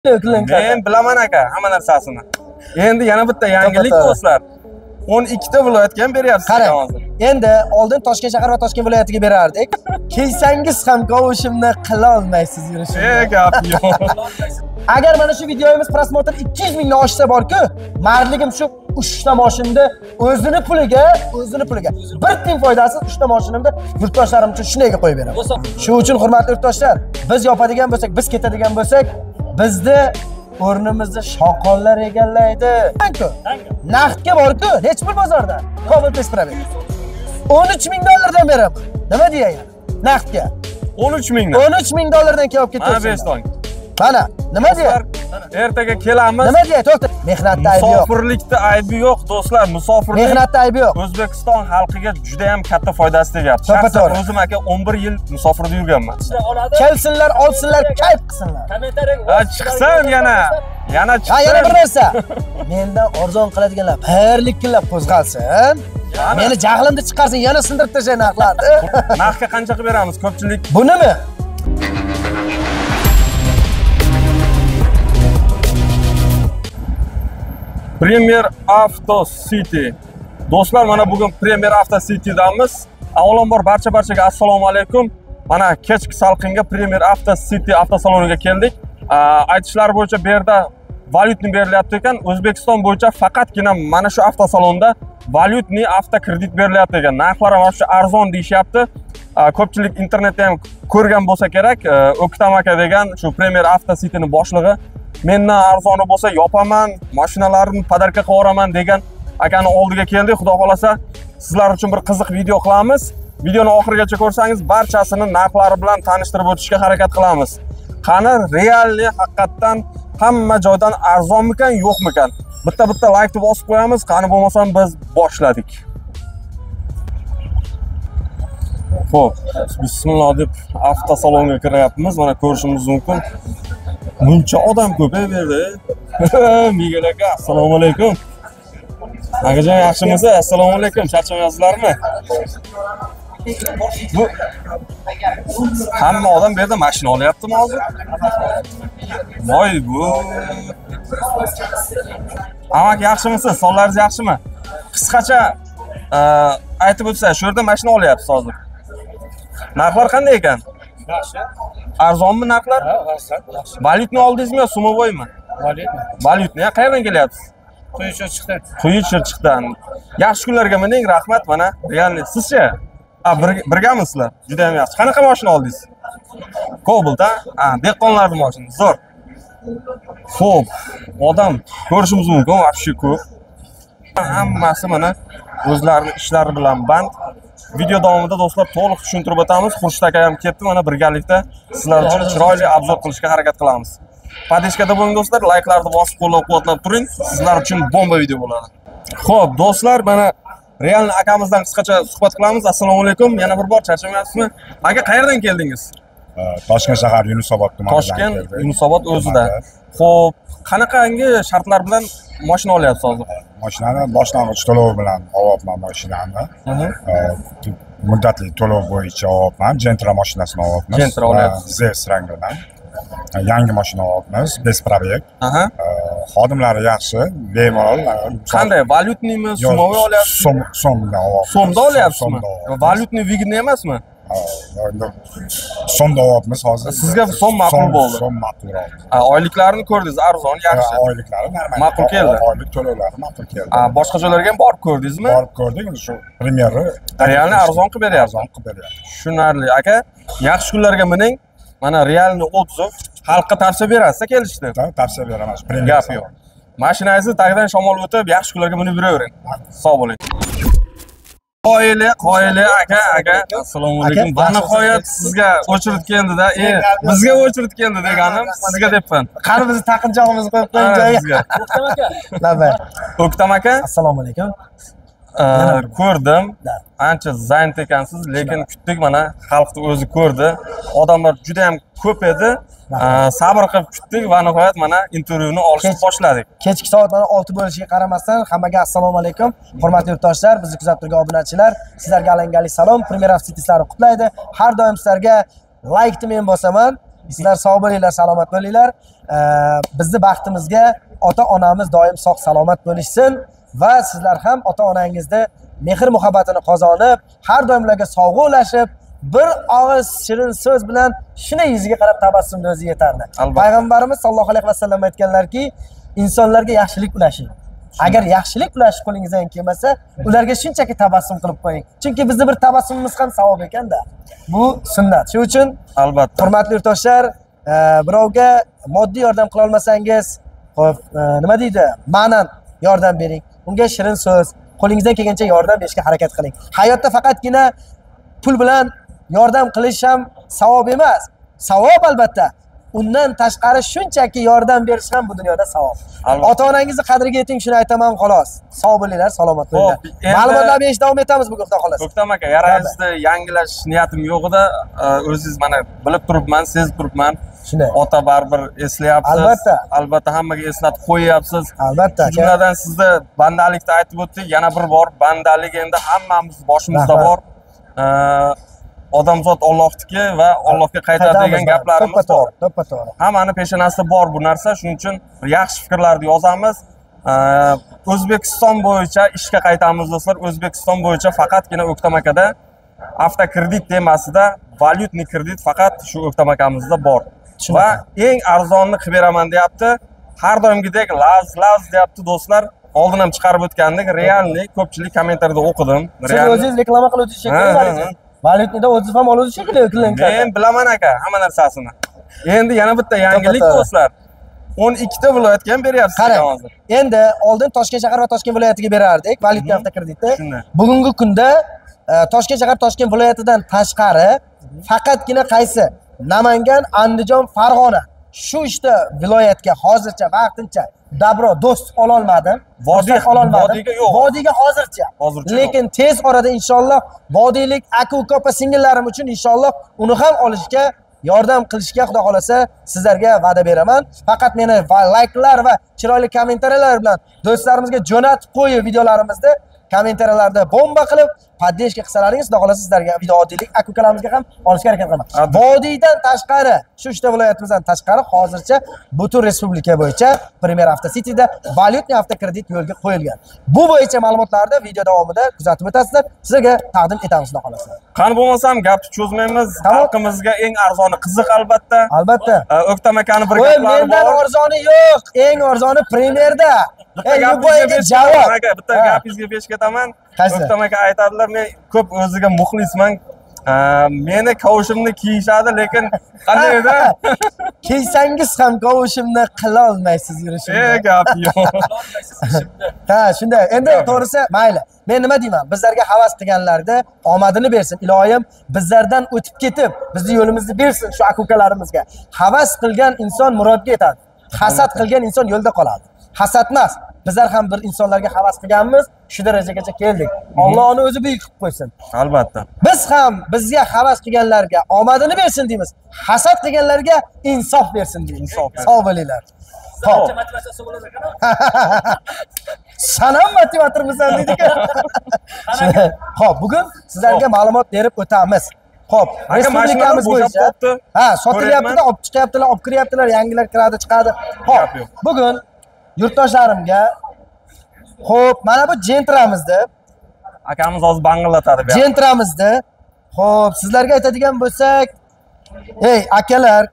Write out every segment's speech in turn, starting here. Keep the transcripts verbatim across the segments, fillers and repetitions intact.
Men bilaman aka, hamma narsasini. Endi yana bitta yangilik do'stlar. o'n ikkita viloyatga ham beryapsiz hozir. Endi oldin Toshkent shahar va Toshkent viloyatiga berardik. Kelsangiz ham qovushimni qila olmaysiz yurishimni. E, gap yo'q. Agar mana shu videomiz prosmotr ikki yuz mingdan oshsa borku, mardligim shu uchta mashinani o'zini puliga, o'zini puliga bir tiyin foydasiz uchta mashinamda yurtdoshlarim uchun shunayga qo'yib beraman. Shu uchun hurmatli yurtdoshlar, biz yopadigan bo'lsak, biz ketadigan bo'lsak, bizni o'rnimizni shoqollar egallaydi. Naqdga borku, hech bir bozorda. Cobalt Express. o'n uch ming dollardan beraman. Nima deyay? Naqdga. o'n uch mingdan. o'n uch ming dollardan kelib ketdi. Mana besh tong. Mana, nima deyay? Ertaga kelamiz. Nima deyay? To'xta. Mehnatda aybi yo'q. Musofirlikda aybi yo'q, do'stlar. Musofirlik. Mehnatda aybi yo'q. O'zbekiston xalqiga juda ham katta foydasi tegyapti. To'g'ri. O'zim aka o'n bir yil musofirda yurganman. Kelsinlar, olsinlar, kayf qilsinlar. Ha, chiqsin yana. Yana chiqsin. Ha, yana bir narsa. Mendan arzon qiladiganlar xayrli kunlar qo'zg'alsin. Meni jahlimni chiqarsin, yana sindirib tashay narxlarni. Narxga qancha qilib beramiz ko'pchilik? Bunimi? Premier Auto City. Do'stlar, mana bugun Premier Auto City'damiz. Avvalambor barcha barchaga assalomu alaykum. Mana kechki salqinga Premier Auto City avtosaloniga keldik. Aytishlari bo'yicha bu yerda valyutni berilyapti ekan. O'zbekiston bo'yicha faqatgina mana shu avtosalonda valyutni avtokredit berilyapti ekan. Narxlar ham shu arzon deyishyapti. Ko'pchilik internetda ham ko'rgan bo'lsa kerak, O'ktam aka degan shu Premier Auto City'ni boshlig'i mendan arzoni bo'lsa yopaman, mashinalarimni podarka qilib yuboraman degan akani oldiga keldik. Xudo xolasa sizlar uchun bir qiziq video qilamiz. Videoni oxirigacha ko'rsangiz barchasini narxlari bilan tanishtirib o'tishga harakat qilamiz. Qani realli haqiqatdan hamma joydan arzonmikan, yo'qmikan? Bitta-bitta like deb bosib qo'yamiz. Qani bo'lmasam biz boshladik. Xo'p, bismillah deb avtosalonga kiryapmiz. Mana ko'rishingiz mumkin. Buncha odam ko'p bu yerda. Miguel aka, assalomu alaykum. Akajon, yaxshimisiz? Assalomu alaykum. Charchamayapsizlarmi? Bu hamma odam bu yerda mashina olyaptimi hozir? Voy bu. Amak, yaxshimisiz? Sonlaringiz yaxshimi? Qisqacha aytib o'tsangiz, shu yerda mashina olyapsiz hozir. Narxlar qanday ekan? Yaxshi. Arzonmi narxlar? Ha, yaxshi. Valyutni oldingizmi yo sumovoymi? Valyutni. Valyutni. Qayerdan kelyapsiz? Quyichirchiqdan. Quyichirchiqdan. Yaxshi kunlarga mening rahmat mana. Realni sizcha? Ha, birgamisizlar. Juda ham yaxshi. Qanaqa mashina oldingiz? Cobalt, ha? Ha, dehqonlarning mashinasi. Zo'r. Xo'p, odam ko'rishimiz mumkin, vobshe ko'p. Hammasi mana o'zlarining ishlari bilan band. Video davomida do'stlar to'liq tushuntirib o'tamiz. Xurshid aka ham ketdi, mana birgalikda sizlar uchun chiroyli obzor qilishga harakat qilamiz. Podpishkada bo'ling do'stlar, like'larni bosib qo'llab-quvvatlab turing. Sizlar uchun bomba video bo'ladi. Xo'p, do'stlar, mana realni akamizdan qisqacha suhbat qilamiz. Assalomu alaykum. Yana bir bor charchamayapsizmi? Aka, qayerdan keldingiz? Toshkent shahar Yunusobod tumanidan Toshkent Yunusobod o'zida. Xo'p, qanaqangi shartlar bilan mashina olyapsiz hozir? Mashinani boshlang'ich to'lov bilan olyapman mashinani. Muddatli to'lov bo'yicha olyapman. Gentra mashinasini olyapmiz. Gentra olyapsiz. Z rangidan. Yangi mashina olyapmiz, bez probek. Aha. Xodimlari yaxshi, bemalol. Qanday? Valyutnimi, sumovoy olyapsiz? So'm, so'mda olyapmiz. So'mda olyapsizmi? Valyutni vigidni emasmi? So'mda olyapmiz hozir. Sizga so'm ma'qul bo'ldi. So'm ma'qul bo'ldi. Oyliklarini ko'rdingiz, arzon, yaxshi. Oyliklari normal. Ma'qul keldi. Oylik to'lovlari ma'qul keldi. Boshqa joylarga ham borib ko'rdingizmi? Borib ko'rdik, shu Premierni realni arzon qilib beryapti. Arzon qilib beryapti. Tushunarli. Aka, yaxshi kunlarga mening mana realni o'tizov xalqqa tavsiya berasiz kelishdi. Tavsiya beramiz. Gap yo'q. Mashinangizni tagidan shamol o'tib, yaxshi kunlarga minib yuravering. Sog' bo'ling. Qoyili, qoyili aka, aka. Assalomu alaykum. Va nihoyat sizga o'chirit keldi-da. E, bizga o'chirit keldi deganim sizga debman. Qani bizni taqinchog'imizni qo'yib qo'ying joyiga. O'ktam aka. Navbat. O'ktam aka. Assalomu alaykum. Ko'rdim. Ancha zaynat ekansiz, lekin kutdik mana xalqni o'zi ko'rdi. Odamlar juda ham ko'p edi. Sabr qilib kutdik va nihoyat mana intervyuni olishni boshladik. Kechki soatlar olti bo'lishiga qaramasdan hammaga assalomu alaykum. Hurmatli yurtdoshlar, bizni kuzatib turgan obunachilar, sizlarga alangali salom. Premier Auto City sizlarni qutlaydi. Har doim sizlarga like ni men bosaman. Sizlar sog' bo'linglar, salomat bo'linglar. Bizni baxtimizga ota-onamiz doim sog' salomat bo'lishsin va sizlar ham ota-onangizda mehr muhabbatini qozonib, har doim ularga sog'lashib, bir og'iz shirin so'z bilan shunday yuziga qarab tabassumni o'zi yetarli. Payg'ambarimiz sollallohu alayhi vasallam aytganlarki, insonlarga yaxshilik ulashing. Agar yaxshilik ulashib qo'lingizdan kelmasa, ularga shunchaki tabassum qilib qo'ying. Chunki bizning bir tabassumimiz ham savob ekanda. Bu sunnat. Shuning uchun albatta, hurmatli yurtdoshlar, birovga moddiy yordam qila olmasangiz, xo'p, nima deydi? Ma'nan yordam bering. Unga shirin so'z, qo'lingizdan kelgancha yordam berishga harakat qiling. Hayotda faqatgina pul bilan yordam qilish ham savob emas. Savob albatta. Undan tashqari shunchaki yordam berish ham bu dunyoda savob. Ota-onangizni qadriga yeting, shuni aytaman xolos. Sog' bo'linglar, salomat bo'linglar. Ma'lumotlar berishda davom etamiz bugun xudo xolasa. To'xtam aka, yarashni yangilash niyatim yo'q edi. O'zingiz mana bilib turibman, sezib turibman. Shunday. Ota baribir eslayapsiz. Albatta. Albatta hammaga eslatib qo'yyapsiz. Albatta. Jumladan sizda bandalikda aytib o'tdik, yana bir bor bandalik endi hammamiz boshimizda bor. Odamzod Allohniki va Allohga qaytadi degan gaplarimiz bor. To'ppa to'g'ri. Hammani peshonasida bor bu narsa, shuning uchun yaxshi fikrlarni yozamiz. O'zbekiston bo'yicha ishga qaytamiz do'stlar. O'zbekiston bo'yicha faqatgina O'ktam akada avtokredit temasida valyutniy kredit faqat shu O'ktam akamizda bor. Va eng arzonni qilib beraman deyapti. Har doimgidek laz laz deyapti do'stlar. Oldin ham chiqarib o'tgandik. Realni ko'pchilik kommentariyada o'qidim. Siz o'zingiz reklama qiluvchi shekilli. Valyutnida o'zingiz ham oluvchi shekilli. Men bilaman aka hamma narsasini. Endi yana bitta yangilik do'stlar. o'n ikkita viloyatga ham beryapsiz hozir. Endi oldin Toshkent shahar va Toshkent viloyatiga berardik valyutniy avtokreditni. Bugungi kunda Toshkent shahar Toshkent viloyatidan tashqari faqatgina qaysi? Namangan, Andijon, Farg'ona. Shu ishda viloyatga hozircha vaqtincha dabro do'st ola olmadim. Do'st ola olmadim. Vodiyga yo'q. Vodiyga hozircha. Lekin tez orada inshaalloh vodiylik aka-uka opa singillarim uchun inshaalloh uni ham olishga yordam qilishga xudo xolasa sizlarga va'da beraman. Faqat meni like'lar va chiroyli kommentariyalar bilan do'stlarimizga jo'natib qo'yib videolarimizni kommentariyalarda bomba qilib podдержка qilsalaringiz xudo xolasa sizlarga vodiylik aka-ukalarimizga ham olishga harakat qilaman. Vodiydan tashqari, shu uchta viloyatimizdan tashqari hozircha butun respublika bo'yicha Premier Avtocity'da valyutniy avtokredit yo'lga qo'yilgan. Bu bo'yicha ma'lumotlarni video davomida kuzatib o'tasizlar. Sizlarga taqdim etamiz xudo xolasa. Qani bo'lmasam gapni cho'zmaymiz. Xalqimizga eng arzoni qiziq albatta. Albatta. O'ktam akani bir gaplari bor. Mendan arzoni yo'q. Eng arzoni Premierda. Ey, yuboyga javob. Aka, bitta gapingizga pesh ketaman. O'ktam aka aytadilar, men ko'p o'ziga muxlisman. Meni kavushimni kiyishadi, lekin qanday edi? Kiysangiz ham kavushimni qila olmaysiz yurishimni. Ey, gap yo'q. Ha, shunday. Endi to'g'risi, mayli. Men nima deyman? Bizlarga havas qilganlarda omadini bersin. Iloyim bizlardan o'tib ketib, bizni yo'limizni bersin shu aka-ukalarimizga. Havas qilgan inson murodga yetadi. Hasad qilgan inson yo'lda qoladi. Hasad emas. Bizlar ham bir insonlarga havas qilganmiz, shu darajagacha keldik. Alloh uni o'zi buyuk qilib qo'ysin. Albatta. Biz ham bizga havas qilganlarga omadini bersin deymiz. Hasad qilganlarga insof bersin deymiz. Sog' bo'linglar. Xo'p. Motivatsiyasi bo'ladi ekan. Sanam motivatormisan deydik. Xo'p, bugun sizlarga ma'lumot berib o'tamiz. Xo'p, respublikamiz bo'yicha ha, sotilyapti-da, olib chiqyaptilar, olib kiryaptilar, yangilar kiradi, chiqadi. Xo'p, bugun yurtdoshlarimga xo'p, mana bu Gentramizni akamiz hozir bang'illatadi bu. Gentramizni xo'p, sizlarga aytadigan bo'lsak, ey akalar,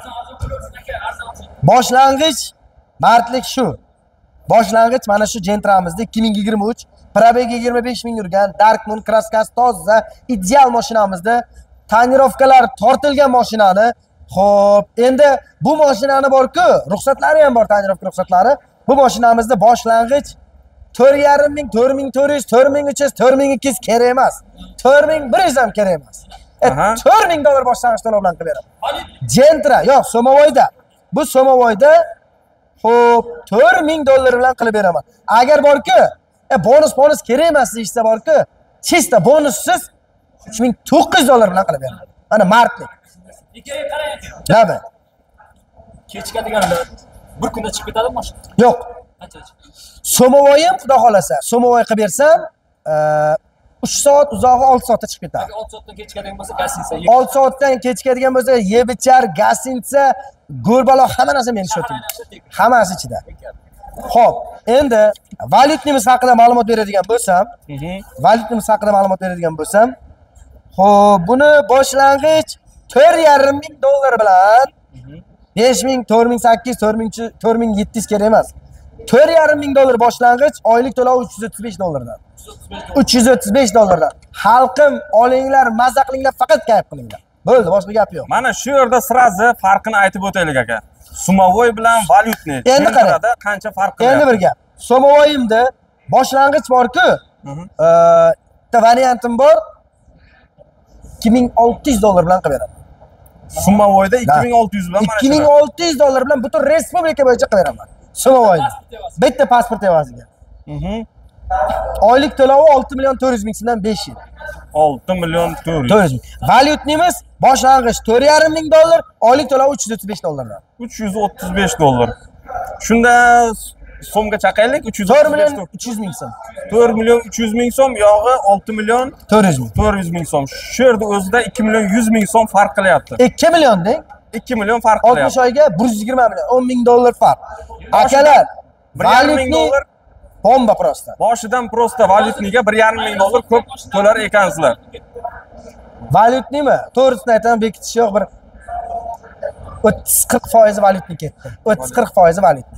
boshlang'ich mardlik shu. Boshlang'ich mana shu Gentramizni ikki ming yigirma uch probegi yigirma besh ming yurgan Darkmoon kraskasi toza, ideal mashinamizni, tonirovkalar tortilgan mashinani. Xo'p, endi bu mashinani bor-ku, ruxsatlari ham bor, tonirovka ruxsatlari. Bu mashinamizni boshlang'ich to'rt yarim ming, to'rt ming to'rt yuz, to'rt ming uch yuz, to'rt ming ikki yuz kerak emas. to'rt ming bir yuz ham kerak emas. to'rt ming dollar boshlang'ich to'lov bilan qilib beraman. Gentra, yo'q, Somovoyda. Bu Somovoyda xo'p, to'rt ming dollar bilan qilib beraman. Agar bor-ku, e bonus bonus kerak emas deyishsa bor-ku, chista bonussiz uch ming to'qqiz yuz dollar bilan qilib beraman. Mana mardlik. Ikkiga qarang. Nima? Kechga deganlar bir kunda chiqib ketadimi mashina? Yo'q. Qancha? Somovoyim xudo xolasa, Somovoy qilib bersam, uch soat, uzog'i olti soatda chiqib ketadi. olti soatdan kech chiqadigan bo'lsa, gostinitsa. olti soatdan kech chiqadigan bo'lsa, yeb ichar, gostinitsa, go'rbalo hamma narsa men ishlatim. Hammasi ichida. Xo'p, endi valyutimiz haqida ma'lumot beradigan bo'lsam, valyutimiz haqida ma'lumot beradigan bo'lsam, xo'p, buni boshlang'ich to'rt yarim ming dollar bilan besh ming, to'rt ming sakkiz yuz, to'rt ming, to'rt ming yetti yuz kerak emas. to'rt yarim ming dollar boshlang'ich, oylik to'lov uch yuz o'ttiz besh dollardan. uch yuz o'ttiz besh dollardan. Xalqim, olinglar, mazza qilinglar, faqat kayf qilinglar. Bo'ldi, boshqa gap yo'q. Mana shu yerda sirazi farqini aytib o'taylik aka. Sumovoy bilan valyutniy. Endi qarang, qancha farq qiladi? Endi bir gap. Sumovoyimda boshlang'ich bor-ku, bitta variantim bor. ikki ming olti yuz dollar bilan qilib beraman. Sumovoyda ikki ming olti yuz bilan mana ikki ming olti yuz dollar bilan butun respublika bo'yicha qilib beraman. Sumovoyni. Bitta pasport evaziga. Oylik to'lovi olti million to'rt yuz ming so'mdan besh yil. olti million to'rt yuz. to'rt yuz ming. Valyutnimiz boshlang'ich to'rt yarim ming dollar, oylik to'lovi uch yuz o'ttiz besh dollardan. uch yuz o'ttiz besh dollar. Shunda so'mga chaqaylik, uch yuz to'rt million uch yuz ming so'm. to'rt million uch yuz ming so'm, yog'i olti million to'rt yuz ming. to'rt yuz ming so'm. Shu yerda o'zida ikki million yuz ming so'm farq qilyapti. ikki million deng. ikki million farq qilyapti. oltmish oyga bir yuz yigirma million, o'n ming dollar farq. Akalar, bir yarim ming dollar bomba prosta. Boshidan prosta valyutniga bir yarim ming dollar ko'p to'lar ekansizlar. Valyutnimi? To'g'risini aytaman, bekitish yo'q, bir o'ttiz qirq foiz valyutni ketdi. o'ttiz qirq foiz valyutni.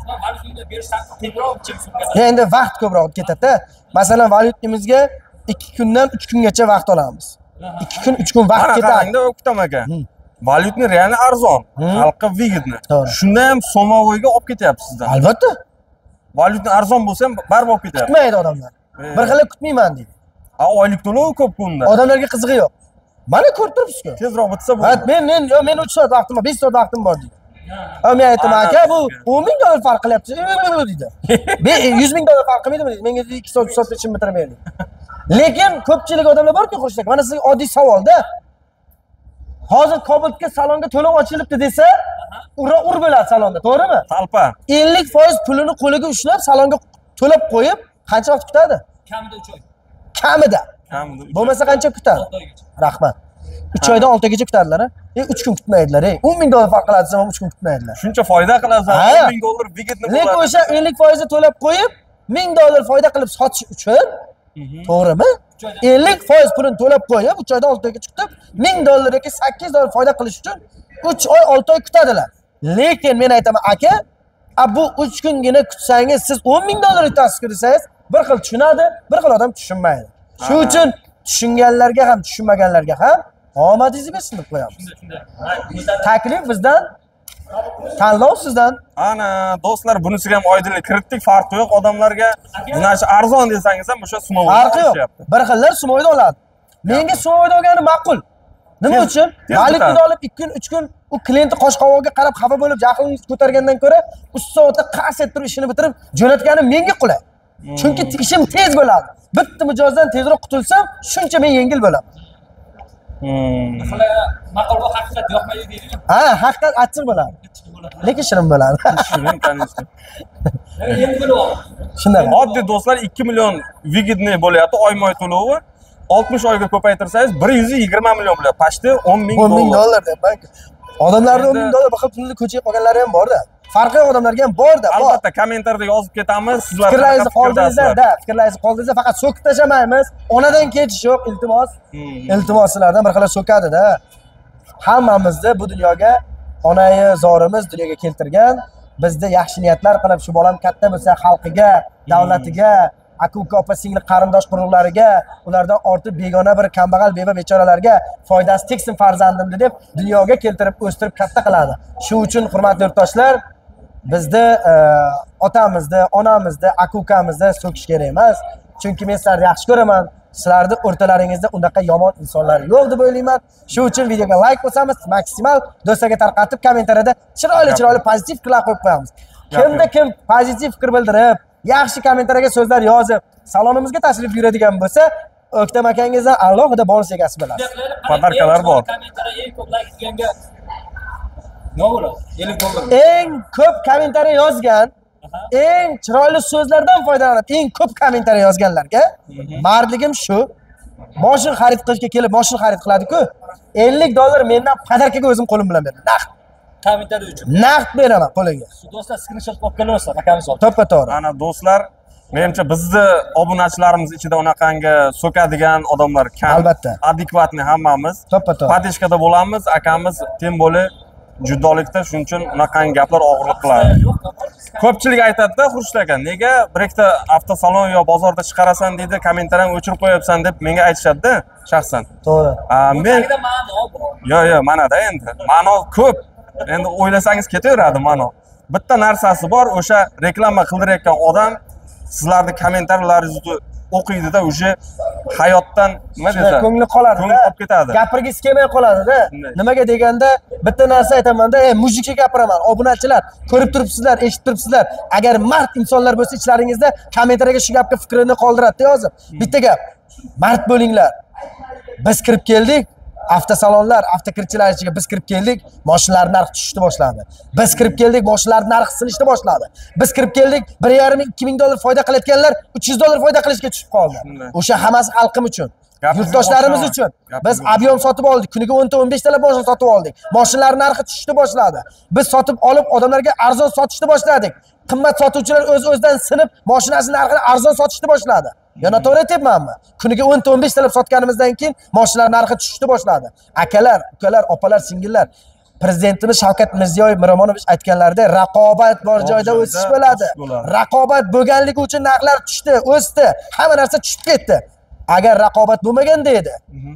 Endi vaqt ko'proq ketadi. Masalan, valyutnimizga ikki kundan uch kungacha vaqt olamiz. ikki kun, uch kun vaqt ketadi. Qarangda o'qitam aka. Valyutni real arzon, xalqqa vigidni. Shunda ham Sumovoyga olib ketyapsiz sizdan. Albatta. Valyutni arzon bo'lsa ham baribir olib ketyapti. Kutmaydi odamlar. Bir xil kutmayman deydi. A oylik to'lov ko'p kunda. Odamlarga qizig'i yo'q. Mana ko'rib turibsiz-ku. Tezroq bitsa bo'ldi. Ha, men men men uch soat vaqtim bor, besh soat vaqtim bor deydi. Ha, men aytdim, aka, bu o'n ming dollar farq qilyapti deydi. yuz ming dollar farq qilmaydimi deydi. Menga ikki soat, uch soatda ishimni bitiramaydi. Lekin ko'pchilik odamlar bor-ku qo'shsak. Mana sizga oddiy savol-da. Hozir Cobultga salonga to'lov ochilibdi desa, ura ur bo'ladi salonda, to'g'rimi? Talpa. ellik foiz pulini qo'liga ushlab salonga to'lab qo'yib, qancha vaqt kutadi? Kamida uch oy. Kamida. Kamida. Bo'lmasa qancha kutadi? Rahmat. uch oydan olti oygacha kutadilar, ha? E uch kun kutmaydilar, ey. o'n ming dollar farq qiladi desam, uch kun kutmaydilar. Shuncha foyda qilasiz, o'n ming dollar vigidni bo'ladi. Lekin o'sha ellik foiz to'lab qo'yib, ming dollar foyda qilib sotish uchun, to'g'rimi? ellik foiz pulini to'lab qo'yib, uch oydan olti oyga chiqib, ming dollar yoki sakkiz dollar foyda qilish uchun uch oy, olti oy kutadilar. Lekin men aytaman, aka, bu uch kungina kutsangiz, siz o'n ming dollar yutasiz desangiz, bir xil tushunadi, bir xil odam tushunmaydi. Shu uchun tushunganlarga ham, tushunmaganlarga ham omadingizni bersin deb qo'yamiz. Taklif bizdan, tanlov sizdan. Ana, do'stlar, bunisiga ham oydinlik kiritdik, farqi yo'q. Odamlarga mana shu arzon desangiz ham o'sha Sumovoy farqi yo'q. Bir xillar Sumovoyda oladi. Menga Sumovoyda olgani ma'qul. Nima uchun? Valyutni olib ikki kun, uch kun u klientni qosh qovog'iga qarab xafa bo'lib, jahlingizni ko'targandan ko'ra, uch soatda qars etib turib ishini bitirib jo'natgani menga qulay. Chunki ishim tez bo'ladi. Bitta mijozdan tezroq qutulsam, shuncha men yengil bo'laman. Maqol va haqiqat yoqmaydi deydi. Ha, haqiqat achchiq bo'ladi. Lekin shirin bo'ladi. Shirin, конечно. Endi bo'lib. Shunday. Oddiy do'stlar ikki million vigidni bo'lyapti, oyma-oy to'lovi. oltmish oyga ko'paytirsangiz bir yuz yigirma million bo'ladi. Pashti o'n ming dollar. o'n ming dollar deb bak. Odamlarning o'n ming dollar bir xil pulni ko'chaga qolganlari ham bor-da. Farqi yo'q odamlarga ham bor-da. Albatta, kommentariyada yozib ketamiz. Sizlar fikrlaringizni qoldingizda, fikrlaringizni qoldingizda faqat so'kib tashlamaymiz. Onadan ketish yo'q, iltimos. Iltimos sizlardan bir xil so'kadi-da. Hammamizni bu dunyoga onai zorimiz dunyoga keltirgan. Bizda yaxshi niyatlar qilib, shu bolam katta bo'lsa, xalqiga, davlatiga, aka-uka, opa-singil qarindosh urug'lariga, ulardan ortib begona bir kambag'al beva bechoralarga foydasi tegsin farzandimni deb dunyoga keltirib, o'stirib katta qiladi. Shu uchun hurmatli yurtdoshlar, bizni otamizni, onamizni, aka-ukamizni so'kish kerak emas. Chunki men sizlarni yaxshi ko'raman. Sizlarni o'rtalaringizda unaqa yomon insonlar yo'q deb o'ylayman. Shu uchun videoga like bosamiz, maksimal do'stlarga tarqatib, kommentariyada chiroyli-chiroyli pozitiv fikrlar qo'yib qo'yamiz. Kimda kim pozitiv fikr bildirib, yaxshi kommentariyaga so'zlar yozib, salonimizga tashrif buyuradigan bo'lsa, O'ktam akangizdan alohida bonus egasi bo'lasiz. Podarkalar bor. Kommentariya eng ko'p like qilganga nima bo'ladi? ellik dollar. Eng ko'p kommentariya yozgan, eng chiroyli so'zlardan foydalanib, eng ko'p kommentariya yozganlarga mardligim shu. Mashina xarid qilishga kelib, mashina xarid qiladi-ku, ellik dollar mendan podarkaga o'zim qo'lim bilan beraman. Naqd. Kommentariy uchun. Naqd beraman qo'liga. Do'stlar screenshot olib kelaversa, akamiz olib. To'ppa-to'g'ri. Ana do'stlar, menimcha bizni obunachilarimiz ichida unaqangi so'kadigan odamlar kam. Albatta. Adekvatni hammamiz. To'ppa-to'g'ri. Padishkada bo'lamiz, akamiz tem bo'li juddolikda, shuning uchun unaqangi gaplar og'irlik qiladi. Ko'pchilik aytadi-da, Xurshid aka, nega bir ikkita avtosalon yo bozorda chiqarasan deydi, kommentariyani o'chirib qo'yapsan deb menga aytishadi-da, shaxsan. To'g'ri. Men ma'no bor. Yo'q, yo'q, manada endi. Ma'no ko'p. Endi o'ylasangiz ketaveradi ma'no. Bitta narsasi bor, o'sha reklama qildirayotgan odam sizlarning kommentariyalaringizni o'qiydi-da, uje hayotdan nima desa, ko'ngli qoladi, ko'ngli qolib ketadi. Gapirgisi kelmay qoladi-da. Nimaga deganda, bitta narsa aytaman-da, ey mujikka gapiraman, obunachilar, ko'rib turibsizlar, eshitib turibsizlar. Agar mard insonlar bo'lsa ichlaringizda kommentariyaga shu gapga fikrini qoldiradi-da yozib. Bitta gap, mard bo'linglar. Biz kirib keldik, avtosalonlar, avtokirchilar ichiga biz kirib keldik, mashinalar narxi tushishni boshladi. Biz kirib keldik, mashinalar narxi sinishni boshladi. Biz kirib keldik, bir yarim ming ikki ming dollar foyda qilayotganlar uch yuz dollar foyda qilishga tushib qoldi. O'sha hammasi xalqim uchun, yurtdoshlarimiz uchun. Biz abyom sotib oldik, kuniga o'n ta o'n besh talab mashina sotib oldik. Mashinalar narxi tushishni boshladi. Biz sotib olib odamlarga arzon sotishni boshladik. Qimmat sotuvchilar o'z-o'zidan sinib, mashinasi narxini arzon sotishni boshladi. Yana to'g'ri aytyapmanmi? Kuniga o'n ta o'n besh talab sotganimizdan keyin mashinalar narxi tushishni boshladi. Akalar, ukalar, opalar, singillar, Prezidentimiz Shavkat Mirziyoyev Miromonovich aytganlaridek, raqobat bor joyda o'sish bo'ladi. Raqobat bo'lganligi uchun narxlar tushdi, o'sdi, hamma narsa tushib ketdi. Agar raqobat bo'lmaganda edi,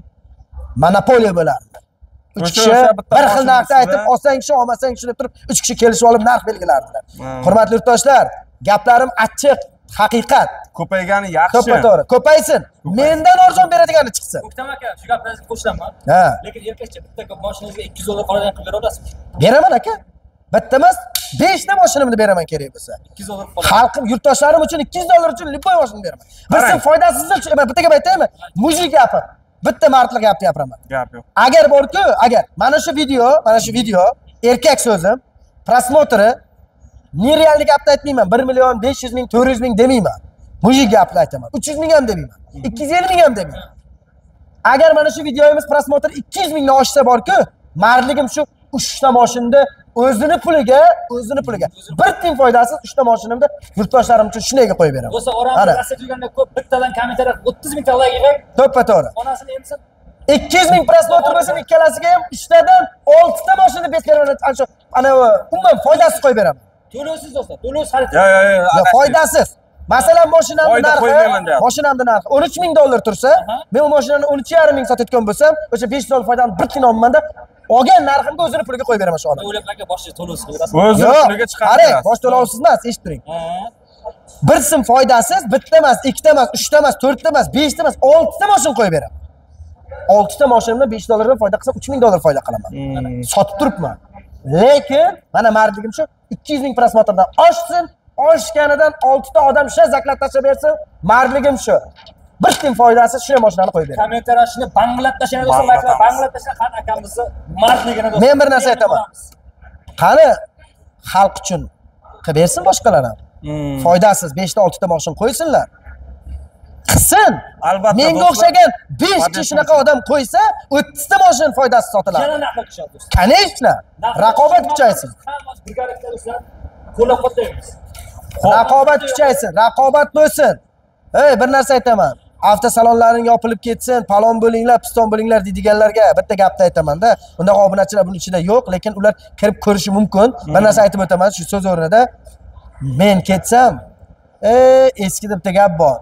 monopoliya bo'lardi. uch kishi bir xil narxni aytib, olsang shu, olmasang shu deb turib, uch kishi kelishib olib narx belgilardilar. Hurmatli yurtdoshlar, gaplarim achchiq, haqiqat. Ko'paygani yaxshi. To'ppa-to'g'ri. Ko'paysin. Mendan arzon beradigani chiqsin. O'ktam aka, shu gaplaringizga qo'shilaman. Ha. Lekin erkakcha bitta ko'p mashinangizga ikki yuz dollar qoladan qilib bera olasizmi? Beraman aka. Bitta emas, besh ta mashinamni beraman kerak bo'lsa. ikki yuz dollar qoladan. Xalqim, yurtdoshlarim uchun ikki yuz dollar uchun liboy mashinani beraman. Bir sim foydasizlik, bitta gap aytaymi? Mujik gapir. Bitta mardlik gap gapiraman. Gap yo'q. Agar borku, agar mana shu video, mana shu video erkak so'zim, prosmotri nerealni gapni aytmayman. bir million besh yuz ming, to'rt yuz ming demayman. Mujik gapni aytaman. uch yuz ming ham demayman. ikki yuz ellik ming ham demayman. Agar mana shu videomiz prosmotr ikki yuz mingdan oshsa borku, mardligim shu uch ta mashinada o'zini puliga, o'zini puliga bir tiyin foydasiz uch ta mashinamda yurtdoshlarim uchun shunayga qo'yib beraman. Bo'lsa, oramda rasat yurganda ko'p bittadan kommentariya o'ttiz ming ta like yig'ib, to'ppa-to'g'ri. onasini emsin. ikki yuz ming prosmotr bo'lsa, ikkalasiga ham uchtadan olti ta mashina beskaravani ana shu ana umuman foydasiz qo'yib beraman. To'lovsiz do'stlar, to'lovsiz xarid. Yo'q, yo'q, yo'q. Foydasiz. Masalan, mashinamning narxi, mashinamning narxi o'n uch ming dollar tursa, men u mashinani o'n uch yarim ming sotayotgan bo'lsam, o'sha besh dollar foydani bir tiyin olmanda, olgan narximga o'zini puliga qo'yib beraman shu odam. O'ylab aka boshqa to'lovsiz qilasiz. O'zini puliga chiqarib qarang, berasiz. bosh to'lovsiz emas, eshitib turing. Bir sim foydasiz, bitta emas, ikkita emas, uchta emas, to'rtta emas, beshta emas, oltita mashina qo'yib beraman. oltita mashinamdan besh dollardan foyda qilsam, uch ming dollar foyda qilaman. Sotib turibman. Lekin mana mardligim shu, ikki yuz ming prosmotrdan oshsin, oshganidan oltita odam shu zaklab tashlab bersin, mardligim shu. Bir tiyin foydasiz shunday mashinani qo'yib beraman. Kommentariya shuni Bangladeshdan do'stlar, Bangladeshdan qan akamizni mardligini do'stlar. Men bir narsa aytaman. Qani xalq uchun qilib bersin boshqalar ham. Foydasiz besh ta olti ta mashina qo'ysinlar. Qilsin. Albatta. Menga o'xshagan besh kishi shunaqa odam qo'ysa, o'ttiz ta mashina foydasiz sotiladi. Yana narx tushadi do'stlar. Конечно. Raqobat kuchaysin. Hammasi birgalikda do'stlar, qo'llab-quvvatlaymiz. Raqobat kuchaysin, raqobat bo'lsin. Ey, bir narsa aytaman. Avtosalonlaring yopilib ketsin, palon bo'linglar, piston bo'linglar deydiganlarga bitta gapni aytaman-da. Bunday obunachilar buning ichida yo'q, lekin ular kirib ko'rishi mumkin. Bir narsa aytib o'taman shu so'z o'rnida. Men ketsam, ey, eskida bitta gap bor.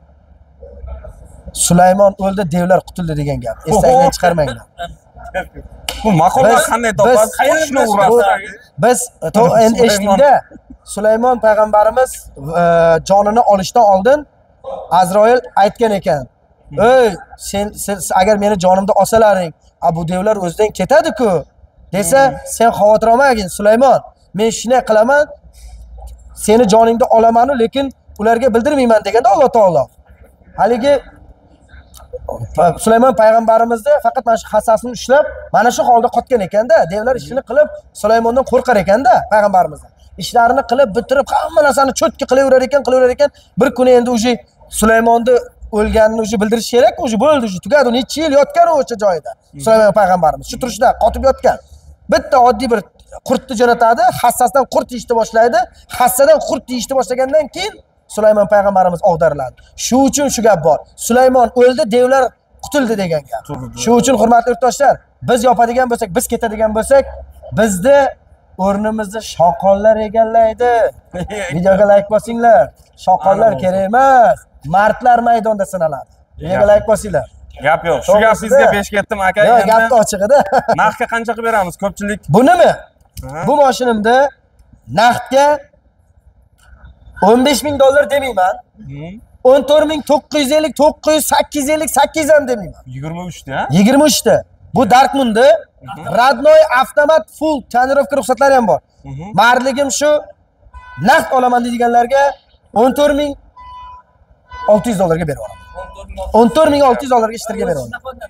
Sulaymon o'ldi, devlar qutuldi degan gap. Esingizdan chiqarmanglar. Bu maqollar qanday topasiz? Qayerdan urasiz? Biz endi eshitdingda, Sulaymon payg'ambarimiz jonini olishdan oldin Azroil aytgan ekan. Ey, sen, sen agar meni jonimda olsalaring, bu devlar o'zidan ketadi-ku, desa, sen xavotir olmagin Sulaymon. Men shunday qilaman, seni joningda olaman-u, lekin ularga bildirmayman deganda Alloh taolo. Haligi Sulaymon payg'ambarimizni faqat mana shu hassasini ushlab, mana shu holda qotgan ekanda, devlar ishini qilib Sulaymondan qo'rqar ekanda payg'ambarimiz. Ishlarini qilib bitirib, hamma narsani cho'tki qilaverar ekan, qilaverar ekan. Bir kuni endi o'sha Sulaymonni o'lganini уже bildirish kerak, уже bo'ldi, уже tugadi, necha yil yotgan o'sha joyida. Sulaymon payg'ambarimiz shu turishda qotib yotgan. Bitta oddiy bir qurtni jo'natadi, hassasidan qurt yeyishni boshlaydi. Hassadan qurt yeyishni boshlagandan keyin Sulaymon payg'ambarimiz og'dariladi. Shu uchun shu gap bor. Sulaymon o'ldi, devlar qutuldi degan gap. Shu uchun hurmatli yurtdoshlar, biz yopadigan bo'lsak, biz ketadigan bo'lsak, bizni o'rnimizni shoqollar egallaydi. Videoga like bosinglar. Shoqollar kerak emas. Martlar maydonda sinaladi. Videoga like bosinglar. Gap yo'q. Shu gap sizga besh ketdim aka. Yo'q, gapni ochiqida. Narxga qancha qilib beramiz ko'pchilik? Bunimi? Bu mashinamda narxga o'n besh ming dollar demayman. o'n to'rt ming to'qqiz yuz ellik, to'qqiz yuz, sakkiz yuz ellik, sakkiz ham demayman. yigirma uch ta, ha? yigirma uch ta. Bu Darkmundi Radnoy avtomat full tonirovka ruxsatlari ham bor. Marligim shu naqd olaman deganlarga o'n to'rt ming olti yuz dollarga beraman. o'n to'rt ming olti yuz dollarga ishtirga beraman.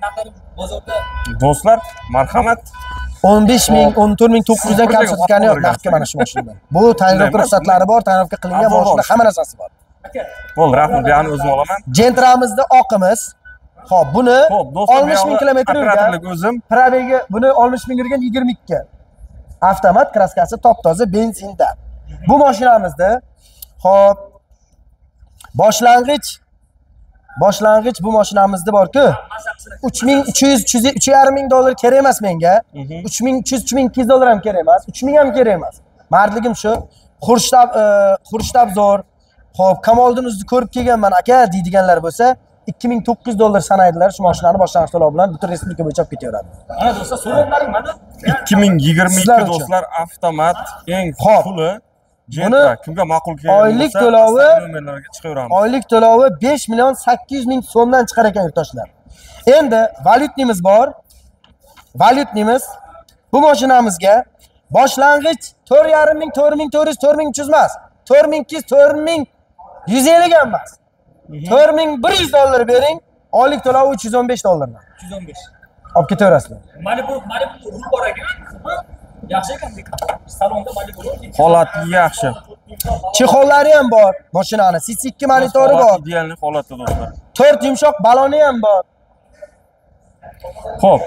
Do'stlar, marhamat. o'n besh ming, o'n to'rt ming to'qqiz yuz dan kam sotgani yo'q naqdga mana shu mashinada. Bu tonirovka ruxsatlari bor, tonirovka qilingan mashina, hamma narsasi bor. Bo'ldi, rahmat, bu yerni o'zim olaman. Gentramizda oqimiz. Xo'p, buni oltmish ming kilometr yurgan. O'zim. Probegi buni oltmish ming yurgan yigirma ikki. Avtomat kraskasi top-toza benzinda. Bu mashinamizda xo'p boshlang'ich boshlang'ich bu mashinamizda bor-ku uch ming uch yuz, uch yarim ming dollar kerak emas menga. uch ming uch yuz, uch ming ikki yuz dollar ham kerak emas. uch ming ham kerak emas. Mardligim shu. Xurshtab Xurshtab zo'r. Xo'p, Kamoliddin o'zni ko'rib kelganman aka deydiganlar bo'lsa, ikki ming to'qqiz yuz dollar sanaydilar shu mashinani boshlang'ich to'lov bilan butun respublika bo'yicha olib ketaveradi. Mana do'stlar, so'rovlaring mana ikki ming yigirma ikki do'stlar avtomat eng puli Gentra kimga ma'qul kelgan oylik to'lovi nomerlarga chiqaveramiz. Oylik to'lovi besh million sakkiz yuz ming so'mdan chiqar ekan yurtdoshlar. Endi valyutnimiz bor. Valyutnimiz bu mashinamizga boshlang'ich to'rt yarim ming, to'rt ming to'rt yuz, to'rt ming uch yuz emas. to'rt ming ikki yuz, to'rt ming yuz ellik ham emas. to'rt ming bir yuz dollar bering, oylik to'lovi uch yuz o'n besh dollardan. uch yuz o'n besh. Olib ketaverasizlar. Mana bu, mana bu rul bor ekan. Yaxshi ekan dekan. Salonda mana bu rul. Holati yaxshi. Chexollari ham bor. Mashinani C C ikki monitori bor. Ideal holatda do'stlar. to'rt yumshoq baloni ham bor. Xo'p.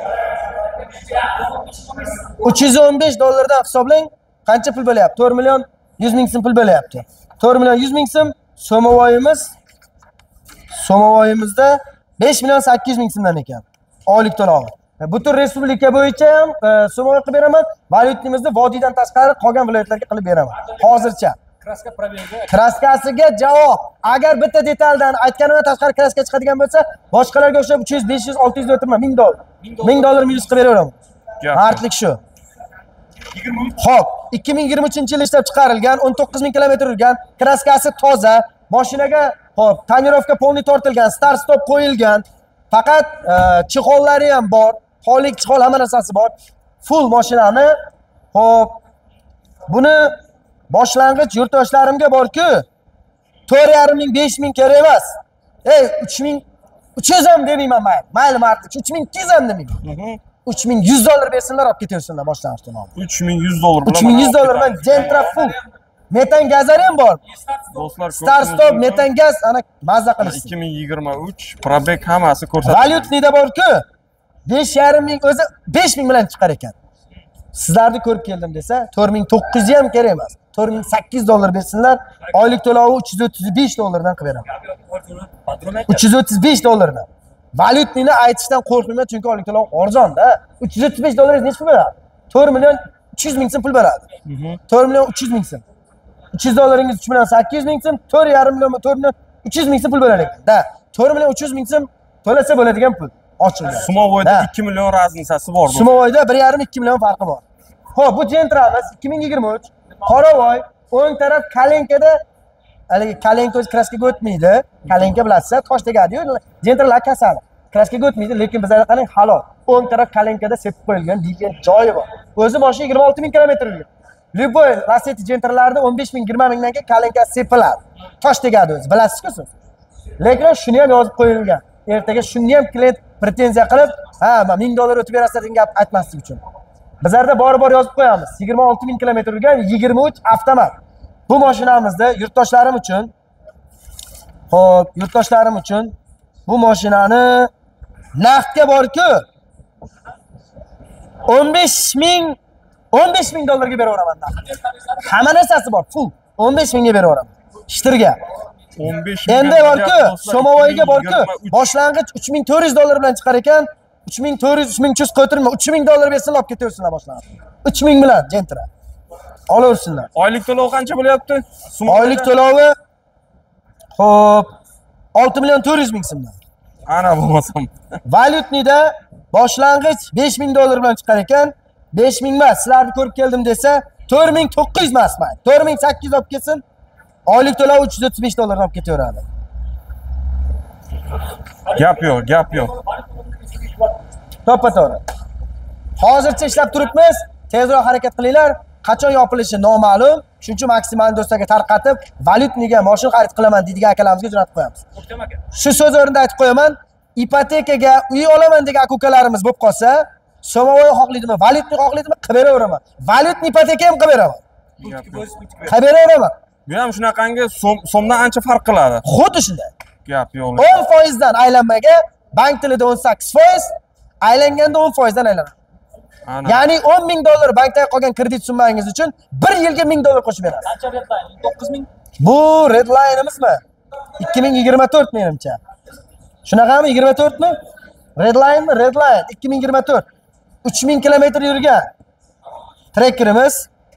uch yuz o'n besh dollardan hisoblang, qancha pul bo'lyapti? to'rt million yuz ming so'm pul bo'lyapti. to'rt million yuz ming so'm so'movoyimiz so'movoyimizda besh million sakkiz yuz ming so'mdan ekan. Oylik to'lovi. Butun respublika bo'yicha ham so'movoy qilib beraman. Valyutimizni vodiydan tashqari qolgan viloyatlarga qilib beraman. Hozircha. Kraska probega. Kraskasiga javob. Agar bitta detaldan aytganimdan tashqari kraska chiqadigan bo'lsa, boshqalarga o'xshab uch yuz, besh yuz, olti yuz o'tirman, ming dollar. ming dollar minus qilib beraveraman. Mardlik shu. Xo'p, ikki ming yigirma uchinchi yil ishlab chiqarilgan, o'n to'qqiz ming kilometr yurgan, kraskasi toza, mashinaga xo'p, tonirovka polni tortilgan, start stop qo'yilgan. Faqat chexollari ham bor, holik chexol hamma narsasi bor. Full mashinani. Xo'p, buni boshlang'ich yurtdoshlarimga bor-ku, to'rt yarim ming, besh ming kerak emas. Ey, uch ming uch yuz ham demayman mayli. Mayli mardlik, uch ming ikki yuz ham demayman. uch ming yuz dollar bersinlar, olib ketaversinlar boshlang'ich to'lovni. uch ming yuz dollar bilan. uch ming yuz dollar bilan Gentra full. Metan gazlari ham bor. Do'stlar, Start stop, metan gaz, ana mazza qilishsin. ikki ming yigirma uch probek hammasi ko'rsatiladi. Valyutnida bor-ku, besh yarim ming o'zi besh ming bilan chiqar ekan. Sizlarni ko'rib keldim desa, to'rt ming to'qqiz yuz ham kerak emas. to'rt ming sakkiz yuz dollar bersinlar, oylik to'lovi uch yuz o'ttiz besh dollardan qilib beraman. uch yuz o'ttiz besh dollardan. Valyutni aytishdan qo'rqmayman, chunki oylik to'lovi arzon-da. uch yuz o'ttiz besh dollaringiz nechta bo'ladi? to'rt million uch yuz ming so'm pul beradi. to'rt million uch yuz ming so'm. uch yuz dollaringiz uch million sakkiz yuz ming so'm, to'rt yarim million, to'rt million uch yuz ming so'm pul bo'lar ekan. Da, to'rt million uch yuz ming so'm to'lasa bo'ladigan pul. Ochilgan. Sumovoyda ikki million raznicasi bor. Sumovoyda bir yarim ikki million farqi bor. Xo'p, bu Gentramiz ikki ming yigirma uch, Qoravoy, o'ng taraf Kalenkada, haligi Kalenka o'z kraskaga o'tmaydi. Kalenka bilasizlar, tosh tegadi-yu, Gentralar kasali. Kraskaga o'tmaydi, lekin bizlarda qarang halol. O'ng taraf Kalenkada sepib qo'yilgan degan joyi bor. O'zi mashina yigirma olti ming kilometr yurgan. Любой Lacetti Gentralarda o'n besh ming, yigirma mingdan keyin Kalenka sepiladi. Tosh tegadi o'zi, bilasizku siz. Lekin shuni ham yozib qo'yilgan. Ertaga shuni ham klient pretenziya qilib, ha, ming dollar o'tib berasiz degan gap aytmaslik uchun. Bizlarda bor-bor yozib qo'yamiz. yigirma olti ming kilometr yurgan yigirma uch avtomat. Bu mashinamizda yurtdoshlarim uchun, xo'p, yurtdoshlarim uchun bu mashinani naqdga borku o'n besh ming o'n besh ming dollarga beraveraman. Hamma narsasi bor, full o'n besh mingga beraveraman. Shtirga. o'n besh ming. Endi borku, Somovoyga borku, boshlang'ich uch ming to'rt yuz dollar bilan chiqar ekan, uch ming to'rt yuz, uch ming uch yuz qo'ytirma, uch ming dollar bersinlar, olib ketaversinlar boshlang'ich. uch ming bilan Gentra. Olaversinlar. Oylik to'lov qancha bo'lyapti? Oylik to'lovi xo'p olti million to'rt yuz ming so'mdan. Ana bo'lmasam. Valyutnida boshlang'ich besh ming dollar bilan chiqar ekan, besh ming emas, sizlarni ko'rib keldim desa, to'rt ming to'qqiz yuz emasman. to'rt ming sakkiz yuz olib kelsin. Oylik to'lov uch yuz o'ttiz besh dollardan olib ketaveradi. Gap yo'q, gap yo'q. To'ppa-to'g'ri. Hozircha ishlab turibmiz. Tezroq harakat qilinglar. Qachon yopilishi noma'lum. Shuning uchun maksimal do'stlarga tarqatib, valyutniga mashina xarid qilaman deydigan akalarimizga jo'natib qo'yamiz. Shu so'z o'rnida aytib qo'yaman, ipotekaga uy olaman degan aka-ukalarimiz bo'lib qolsa, Somovoy xohlaydimi, valyutni xohlaydimi, qilib beraveraman. Valyutni ipoteka ham qilib beraman. Qilib beraveraman. Bu ham shunaqangi so'mdan ancha farq qiladi. Xuddi shunday. Gap yo'q. o'n foiz dan aylanmaga, bank tilida o'n sakkiz foiz, aylanganda o'n foiz dan aylanadi. Ya'ni o'n ming dollar bankdan qolgan kredit summangiz uchun bir yilga ming dollar qo'shib berasiz. Qancha redline? to'qqiz ming. Bu redline'imizmi? ikki ming yigirma to'rt menimcha. Shunaqami? yigirma to'rt mi? Redline'mi? Redline ikki ming yigirma to'rt. uch ming kilometr yurgan trekkerimiz.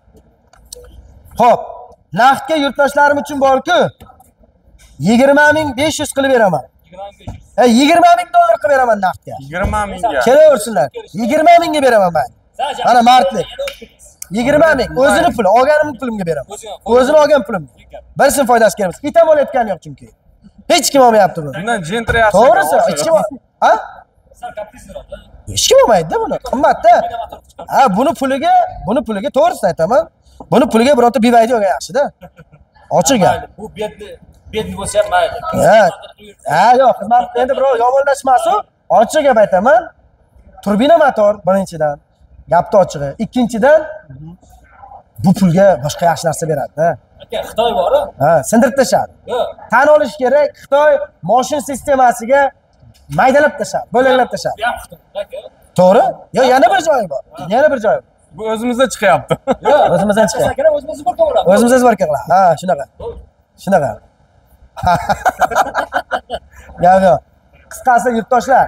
Xo'p, naqdga yurtdoshlarim uchun bor-ku, yigirma ming besh yuz qilib beraman. Ha, yigirma ming dollar qilib beraman naqdga. yigirma mingga. Kelaversinlar. yigirma mingga beraman men. Mana martlik. yigirma ming o'zini puli, olganim pulimga beraman. O'zini olgan pulim. Bir so'm foydasi kelmas. Hech ham olayotgani yo'q chunki. Hech kim olmayapti buni. Bundan Gentra yaxshi. To'g'risi, hech kim. Ha? Hech kim olmaydi buni. Qimmatda. Ha, buni puliga, buni puliga to'g'risi aytaman. Buni puliga birorta bivaydi olgan yaxshi-da. Ochiq gap. Bu bedni, bedni bo'lsa ham mayli. Ha. Ha, yo'q, xizmat endi birov yomonlashmasin. Ochiq gap aytaman. Turbina motor birinchidan. Gapni ochig'i. Ikkinchidan bu pulga boshqa yaxshi narsa beradi-da. Aka, Xitoy bor-ku. Ha, sindirib tashadi. Yo'q. Tan olish kerak, Xitoy mashina sistemasiga maydalab tashadi, bo'laklab tashadi. Bu ham Xitoy, aka. To'g'ri? Yo, yana bir joyi bor. Yana bir joyi. Bu o'zimizda chiqyapti. Yo'q, o'zimizdan chiqadi. Aka, o'zimizni bir ko'ramiz. O'zimiz barka qilamiz. Ha, shunaqa. Shunaqa. Yo'q, yo'q. Qisqasi yurtdoshlar,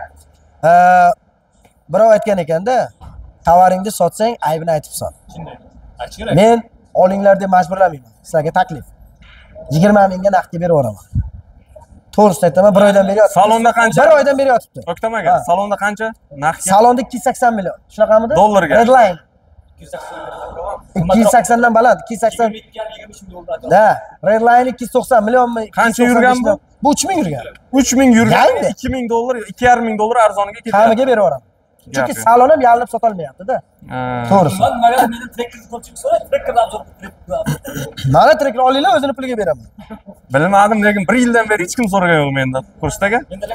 birov aytgan ekanda, tovaringni sotsang, aybini aytib sot. Shunday. Aytish kerak. Men olinglar deb majburlamayman. Sizlarga taklif. yigirma mingga naqdga berib yuboraman. To'g'risini aytaman, bir oydan beri yotibdi. Salonda qancha? Bir oydan beri yotibdi. O'ktam aka, salonda qancha? Narxga? Salonda ikki yuz sakson million. Shunaqamidi? Dollarga. Redline. ikki yuz sakson. ikki yuz sakson dan baland, ikki yuz sakson. yigirma ikki yigirma uch ming dollar. Da, Redline ikki yuz to'qson millionmi? Qancha yurgan bu? Bu uch ming yurgan. uch ming yurgan, Yangi. ikki ming dollar, ikki yarim ming dollar arzoniga ketyapti. Kamiga berib yuboraman. Chunki salon ham yalinib sotolmayapti-da. To'g'risi. Men mana meni trekkerni ko'rib so'ra, trekkerdan zo'r trekker. Mana trekker olinglar, o'zini puliga beraman. Bilmadim, lekin bir yildan beri hech kim so'ragan yo'q mendan. Kurstaga.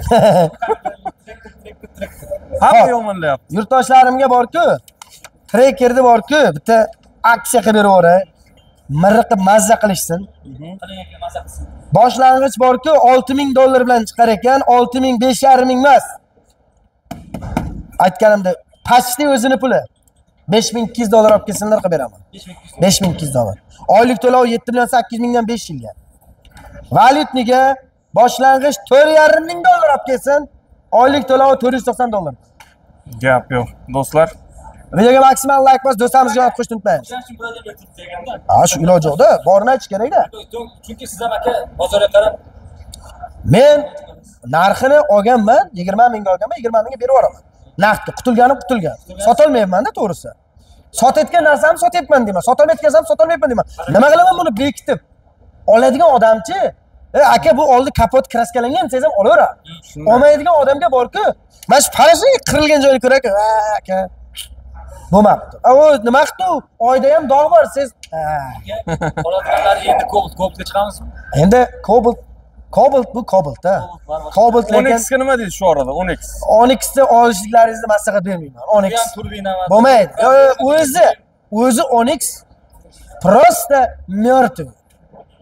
Hamma yomonlayapti. Yurtdoshlarimga bor-ku, trekkerni bor-ku, bitta aksiya qilib berib yuboray. Mirqib mazza qilishsin. Boshlang'ich bor-ku, olti ming dollar bilan chiqar ekan, olti ming besh yarim ming emas. Aytganimda, pashti o'zini puli. besh ming ikki yuz dollar olib kelsinlar qilib beraman. besh ming ikki yuz dollar. Oylik to'lov yetti million sakkiz mingdan besh yilga. Valyutniga boshlang'ich to'rt yarim ming dollar olib kelsin, oylik to'lov to'rt yuz to'qson dollar. Gap yo'q, do'stlar. Videoga maksimal like bos, do'stlarimizga yozib qo'yishni unutmaymiz. O'shaning uchun birodar aytib deganda. Ha, shu iloji yo'qda, borini aytish kerak-da. Chunki siz ham aka bozorga qarab Men narxini olganman, yigirma mingga olganman, yigirma mingga berib yuboraman. Naqdga qutilganim qutilgan. Sotolmayapman-da to'g'risi. Sotayotgan narsamni sotyapman deyman, sotolmayotgansam sotolmayapman deyman. Nima qilaman buni bekitib? Oladigan odamchi, e aka bu oldi kapot kraskalangan desam olaveradi. Olmaydigan odamga bor-ku, mana shu parasi qirilgan joyini ko'rak, aka. Bo'lmabdi. A o nima qildi? Oyda ham dog' bor, siz. oladiganlar endi Cobalt, Cobaltga chiqamizmi? Endi Cobalt, Cobalt bu Cobalt-da. Cobalt o'n lekin x ga nima deysiz shu orada? o'n x. o'n x ni olishliklaringizni maslahat bermayman. o'n x. Bu ham turbina emas. Bo'lmaydi. O'zi, o'zi o'n x просто мертвый.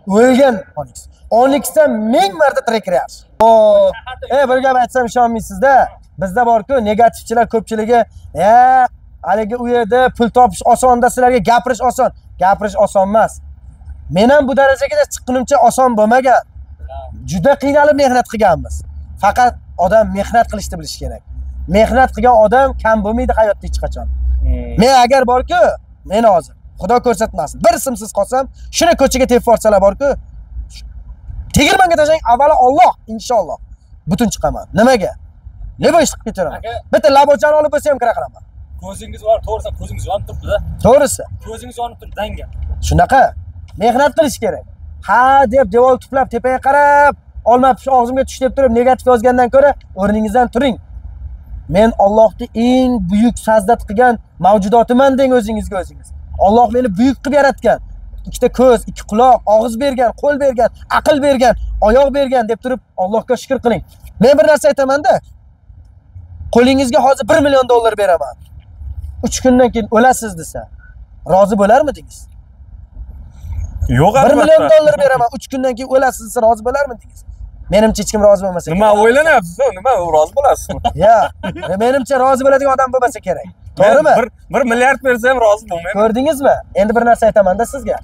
O'lgan Onyx. Onyxdan ming marta trek yaxshi. O, e bir gap aytsam ishonmaysizda. Bizda bor-ku, negativchilar ko'pchiligi, "Ya, haligi u yerda pul topish osonda, sizlarga gapirish oson." Gapirish oson emas. Men ham bu darajaga chiqqunimcha oson bo'lmagan. Juda qiynalib mehnat qilganmiz. Faqat odam mehnat qilishni bilishi kerak. Mehnat qilgan odam kam bo'lmaydi hayotda hech qachon. Men agar bor-ku, men hozir Xudo ko'rsatmasin, bir simsiz qolsam, shuni ko'chaga tepib yuborsalar bor-ku, tegirmanga tashlang, avvalo Alloh, inshaalloh. Butun chiqaman. Nimaga? Nima ish qilib ketiraman? Bitta labochani olib bo'lsa ham kira qilaman. Ko'zingiz bor, to'g'risi ko'zingiz yonib turibdi-da. To'g'risi. Ko'zingiz yonib turibdi, danga. Shunaqa mehnat qilish kerak. Ha deb devor tuplab tepaga qarab, olma pish og'zimga tush deb turib negativ yozgandan ko'ra o'rningizdan turing. Men Allohning eng buyuk sajdat qilgan mavjudotiman deng o'zingizga o'zingiz. Alloh meni buyuk qilib yaratgan. Ikkita ko'z, ikki quloq, og'iz bergan, qo'l bergan, aql bergan, oyoq bergan deb turib Allohga shukr qiling. Men bir narsa aytaman-da. Qo'lingizga hozir bir million dollar beraman. uch kundan keyin o'lasiz desa, rozi bo'larmidingiz? Yo'q, bir million dollar beraman, uch kundan keyin o'lasiz desa rozi bo'larmidingiz? Menimcha hech kim rozi bo'lmasa kerak. Nima o'ylanyapsiz? Nima rozi bo'lasizmi? Ya, menimcha rozi bo'ladigan odam bo'lmasa kerak. To'g'rimi? bir bir milliard bersa ham rozi bo'lmayman. Ko'rdingizmi? Endi bir narsa aytaman-da sizga.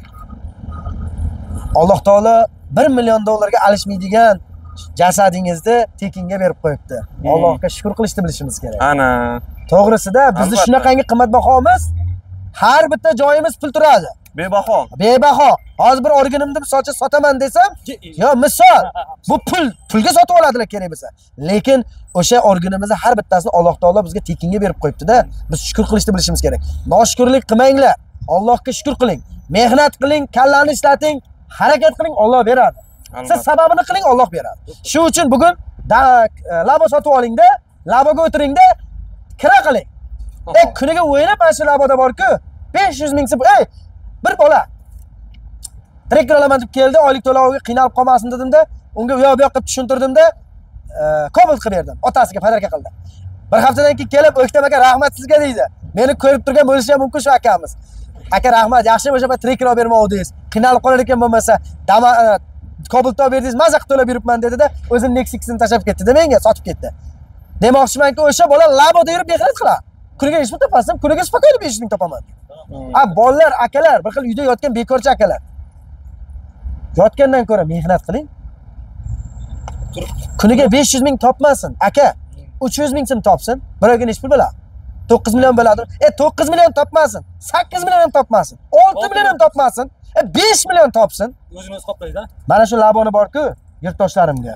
Alloh taolo bir million dollarga alishmaydigan jasadingizni tekinga berib qo'yibdi. Allohga shukr qilishni bilishimiz kerak. Ana. To'g'risida bizni shunaqangi qimmatbahomiz, har bitta joyimiz pul turadi. Bebaho. Bebaho. Hozir bir organimni misol sotaman desam, yo misol, bu pul, pulga sotib oladilar kerak bo'lsa. Lekin o'sha organimizni har bittasini Alloh taolo bizga tekinga berib qo'yibdi-da. Biz shukr qilishni bilishimiz kerak. Noshukrlik qilmanglar. Allohga shukr qiling. Mehnat qiling, kallani ishlating, harakat qiling, Alloh beradi. Siz sababini qiling, Alloh beradi. Shu uchun bugun labo sotib olingda, laboga o'tiringda, kira qiling. Ey, kuniga o'ylab mana shu laboda bor-ku, besh yuz ming so'm, ey, bir bola trektor olaman deb keldi, oylik to'loviga qiynalib qolmasin dedimda, unga u yoq bu yoqqa tushuntirdimda, Cobalt qilib berdim, otasiga padarka qildi. Bir haftadan keyin kelib, "O'ktam aka, rahmat sizga" deydi. Meni ko'rib turgan bo'lishi ham mumkin shu akamiz. "Aka, rahmat, yaxshi o'sha payt trektor olib bermovdingiz. Qiynalib qolar ekan bo'lmasa, dama Cobalt olib berdingiz, maza qilib to'lab yuribman" dedi-da, o'zini Nexus'ini tashlab ketdi-da menga, sotib ketdi. Demoqchimanki, o'sha bola laboda yurib mehnat qiladi. Kuniga ish topasam, kuniga spokойно besh yuz ming topaman. A, bolalar, akalar, bir xil uyda yotgan bekorchi akalar. Yotgandan ko'ra mehnat qiling. Kuniga besh yuz ming topmasin, aka. uch yuz ming so'm topsin. Bir oyga nechta pul bo'ladi? to'qqiz million bo'ladi. E, to'qqiz million topmasin, sakkiz million ham topmasin, olti million ham topmasin, e besh million topsin. O'zini o'zi qoplaydi-da. Mana shu laboni bor-ku, yurtdoshlarimga.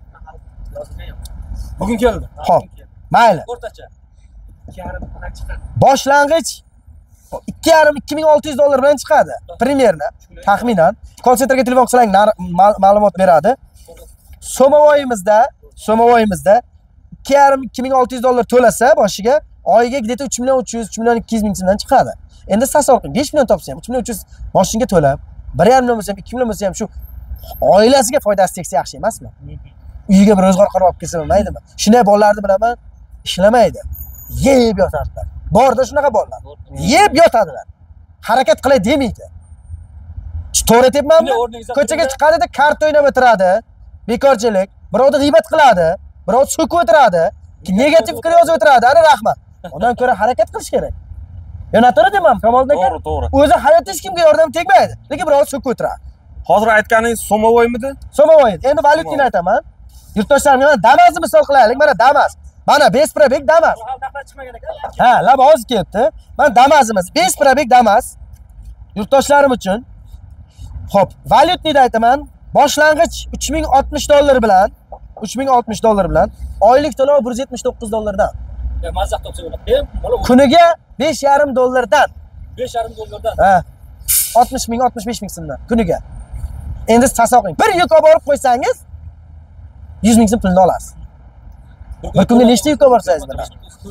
Bugun keldi. Xo'p, mayli. O'rtacha. Boshlang'ich ikki yarim ikki ming olti yuz dollar bilan chiqadi. Primerna, taxminan. Call centerga telefon qilsang ma'lumot beradi. So'movoyimizda, so'movoyimizda ikki yarim ikki ming olti yuz dollar to'lasa boshiga oyiga где-то uch million uch yuz, uch million ikki yuz ming so'mdan chiqadi. Endi sasor qiling, besh million topsa ham uch million uch yuz moshinga to'lab, bir yarim million bo'lsa ham, ikki million bo'lsa ham shu oilasiga foydasi tegsa yaxshi emasmi? Uyiga bir ro'zg'or qilib olib kelsa bo'lmaydimi? Shunday bolalarni bilaman, ishlamaydi. Yeb yotadilar. Borda shunaqa bolalar. Yeb yotadilar. Harakat qilay demaydi. To'g'ri aytibmanmi? Ko'chaga chiqadi-da, kart o'ynab o'tiradi. Bekorchilik. Birovni g'iybat qiladi, birovni so'kib o'tiradi, negativ fikr yozib o'tiradi. Ana rahmat. Undan ko'ra harakat qilish kerak. Yo, noto'g'ri deyman, Kamoliddin aka. To'g'ri, to'g'ri. O'zi hayotda hech kimga yordam tegmaydi, lekin birovni so'kib o'tiradi. Hozir aytganingiz Somovoymidi? Somovoy. Endi valyutini aytaman. Yurtdoshlarimga mana Damas'ni misol qilaylik. Mana Damas. Mana besh probek Damas. Ha, lab hozir kelibdi. Mana Damasimiz, besh probek Damas. Yurtdoshlarim uchun. Xo'p, valyutni aytaman. Boshlang'ich uch ming oltmish dollar bilan, uch ming oltmish dollar bilan, oylik to'lov bir yuz yetmish to'qqiz dollardan. E, mazza topsa bo'ladi. Kuniga besh yarim dollardan. besh yarim dollardan. Ha. oltmish ming, oltmish besh ming so'mdan kuniga. Endi tasavvur qiling. Bir yuk olib borib qo'ysangiz yuz ming so'm pulni olasiz. Bir kunga nechta yuk olib borsangiz bilan?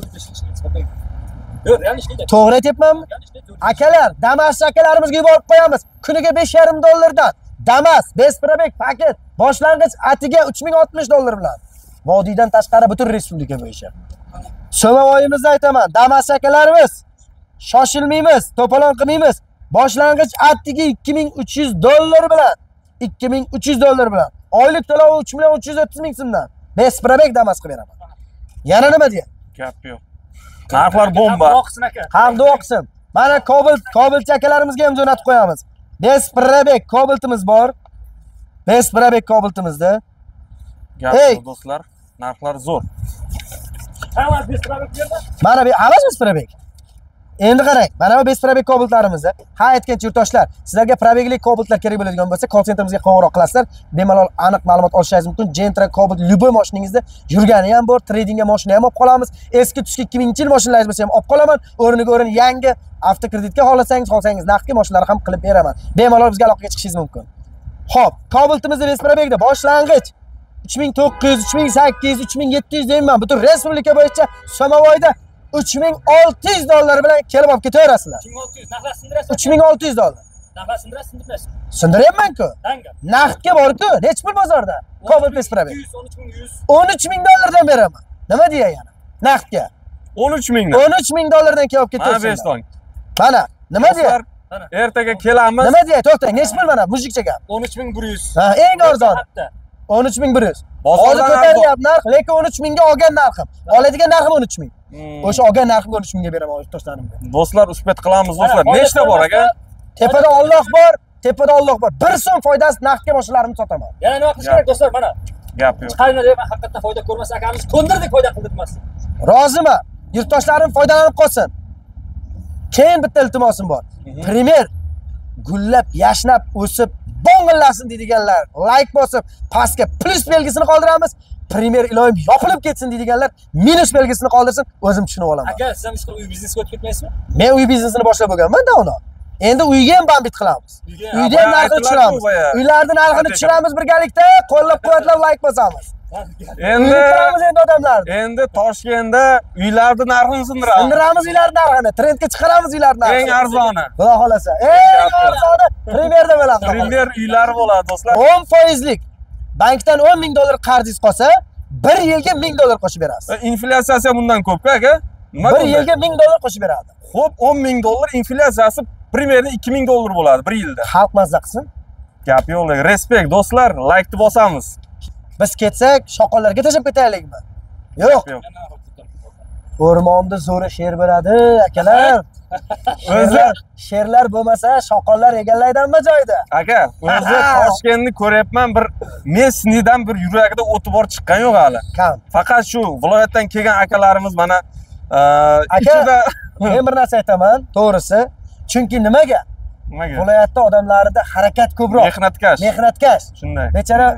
To'g'ri aytyapmanmi? Akalar, Damas akalarimizga yuborib qo'yamiz. Kuniga besh yarim dollardan. Damas, besh probek paket. Boshlang'ich atiga uch ming oltmish dollar bilan. Vodiydan tashqari butun respublika bo'yicha. So'movoyimizni aytaman, Damas akalarimiz. Shoshilmaymiz, to'polon qilmaymiz. Boshlang'ich atiga ikki ming uch yuz dollar bilan ikki ming uch yuz dollar bilan. Oylik to'lovi uch million uch yuz o'ttiz ming so'mdan. Besprabek damas qilib beraman. Yana nima deyapti? Gap yo'q. Narxlar bomba. Oqsin aka. Haqda o'qsin. Mana Cobalt, Cobalt akalarimizga ham jo'natib qo'yamiz. Besprabek Cobaltimiz bor. Besprabek Cobaltimizda. Gap Hey! yo'q do'stlar. Narxlar zo'r. Hamma Besprabek yerda. Mana bu alas Besprabek. Endi qarang, mana bu Besprabek Cobaltlarimizda. Ha, aytgan yurtdoshlar, sizlarga probegli Cobaltlar kerak bo'ladigan bo'lsa, call centrimizga qo'ng'iroq qilasizlar. Bemalol aniq ma'lumot olishingiz mumkin. Gentra Cobalt любой mashinangizda yurgani ham bor, tradingga mashina ham olib qolamiz. Eski tuski ikki minginchi yil mashinalaringiz bo'lsa ham olib qolaman. O'rniga o'rin yangi avtokreditga xohlasangiz, xohlasangiz naqdga mashinalar ham qilib beraman. Bemalol bizga aloqaga chiqishingiz mumkin. Xo'p, Cobaltimizda Besprabekda boshlang'ich uch ming to'qqiz yuz, uch ming sakkiz yuz, uch ming yetti yuz deyman. Butun respublika bo'yicha Somovoyda uch ming olti yuz dollar bilan kelib olib ketaverasizlar. uch ming olti yuz naqd sindirasiz. uch ming olti yuz dollar. Naqd sindirasiz, sindirasiz. Sindiryapman-ku. Tanga. Naqdga bor-ku, nech pul bozorda? Cobalt Besprabek. on uch ming yuz. o'n uch ming dollardan beraman. Nima deya yana? Naqdga. o'n uch mingdan. o'n uch ming dollardan kelib Mana ketaverasizlar. Bestong. Mana, nima deya? Do'stlar, ertaga kelamiz. Nima deya? To'xtang, nech pul mana mujikcha gap. o'n uch ming bir yuz. Ha, eng arzon. o'n uch ming bir yuz. Hozir Bozordan ko'tarilyapti narx, lekin o'n uch mingga olgan narxim. Oladigan narxim o'n uch ming. Hmm. O'sha olgan narximga o'n uch mingga beraman yurtdoshlarimga. Do'stlar, uspet qilamiz do'stlar. Nechta bor aka? Tepada Alloh bor, tepada Alloh bor. bir so'm foydasi naqdga mashinalarimni sotaman. Yana nima qilish kerak do'stlar, mana. Gap yo'q. Chiqaringlar deb haqiqatdan foyda ko'rmasa akamiz ko'ndirdik, foyda qildirmasdi. Roziman. Yurtdoshlarim foydalanib qolsin. Keyin bitta iltimosim bor. Primer gullab, yashnab, o'sib, bo'ng'illasin deydiganlar, like bosib, pastga plus belgisini qoldiramiz. Primer iloyim yopilib ketsin deydiganlar, minus belgisini qoldirsin, o'zim tushunib olaman. Aka, siz ham ishqil uy biznesga o'tib ketmaysizmi? Men uy biznesini boshlab bo'lganman-da uni. Endi uyga ham bambit qilamiz. Uyga Uyda ham narxini tushiramiz. Uylarni narxini tushiramiz birgalikda, qo'llab-quvvatlab like bosamiz. Endi Uylarimiz endi odamlarni. endi Toshkentda uylarni narxini sindiramiz. Sindiramiz uylarni narxini, trendga chiqaramiz uylarni narxini. Eng arzoni. Xudo xolasa. Eng arzoni Primerda bo'ladi. Primer uylari bo'ladi do'stlar. o'n foizlik bankdan o'n ming dollar qarzingiz qolsa, bir yilga ming dollar qo'shib berasiz. Inflyatsiyasi ham bundan ko'p-ku aka. Nima Bir bo'ldi? yilga ming dollar qo'shib beradi. Xo'p, o'n ming dollar inflyatsiyasi Primerda ikki ming dollar bo'ladi bir yilda. Xalq mazza qilsin. Gap yo'q. Respekt do'stlar, like'ni bosamiz. Biz ketsak, shoqollarga tashab ketaylikmi? Yo'q. Yo'q. O'rmonda zo'ri sher bo'ladi, akalar. Sherlar, sherlar bo'lmasa, shoqollar egallaydanmi joyda? Aka, o'zi Toshkentni ko'ryapman, bir Messnidan bir yuragida o'ti bor chiqqan yo'q hali. Kam. Faqat shu viloyatdan kelgan akalarimiz mana e, Aka, ichida men bir narsa aytaman, to'g'risi. Chunki nimaga? nimaga? Viloyatda odamlarda harakat ko'proq. Mehnatkash. Mehnatkash. Shunday. Bechara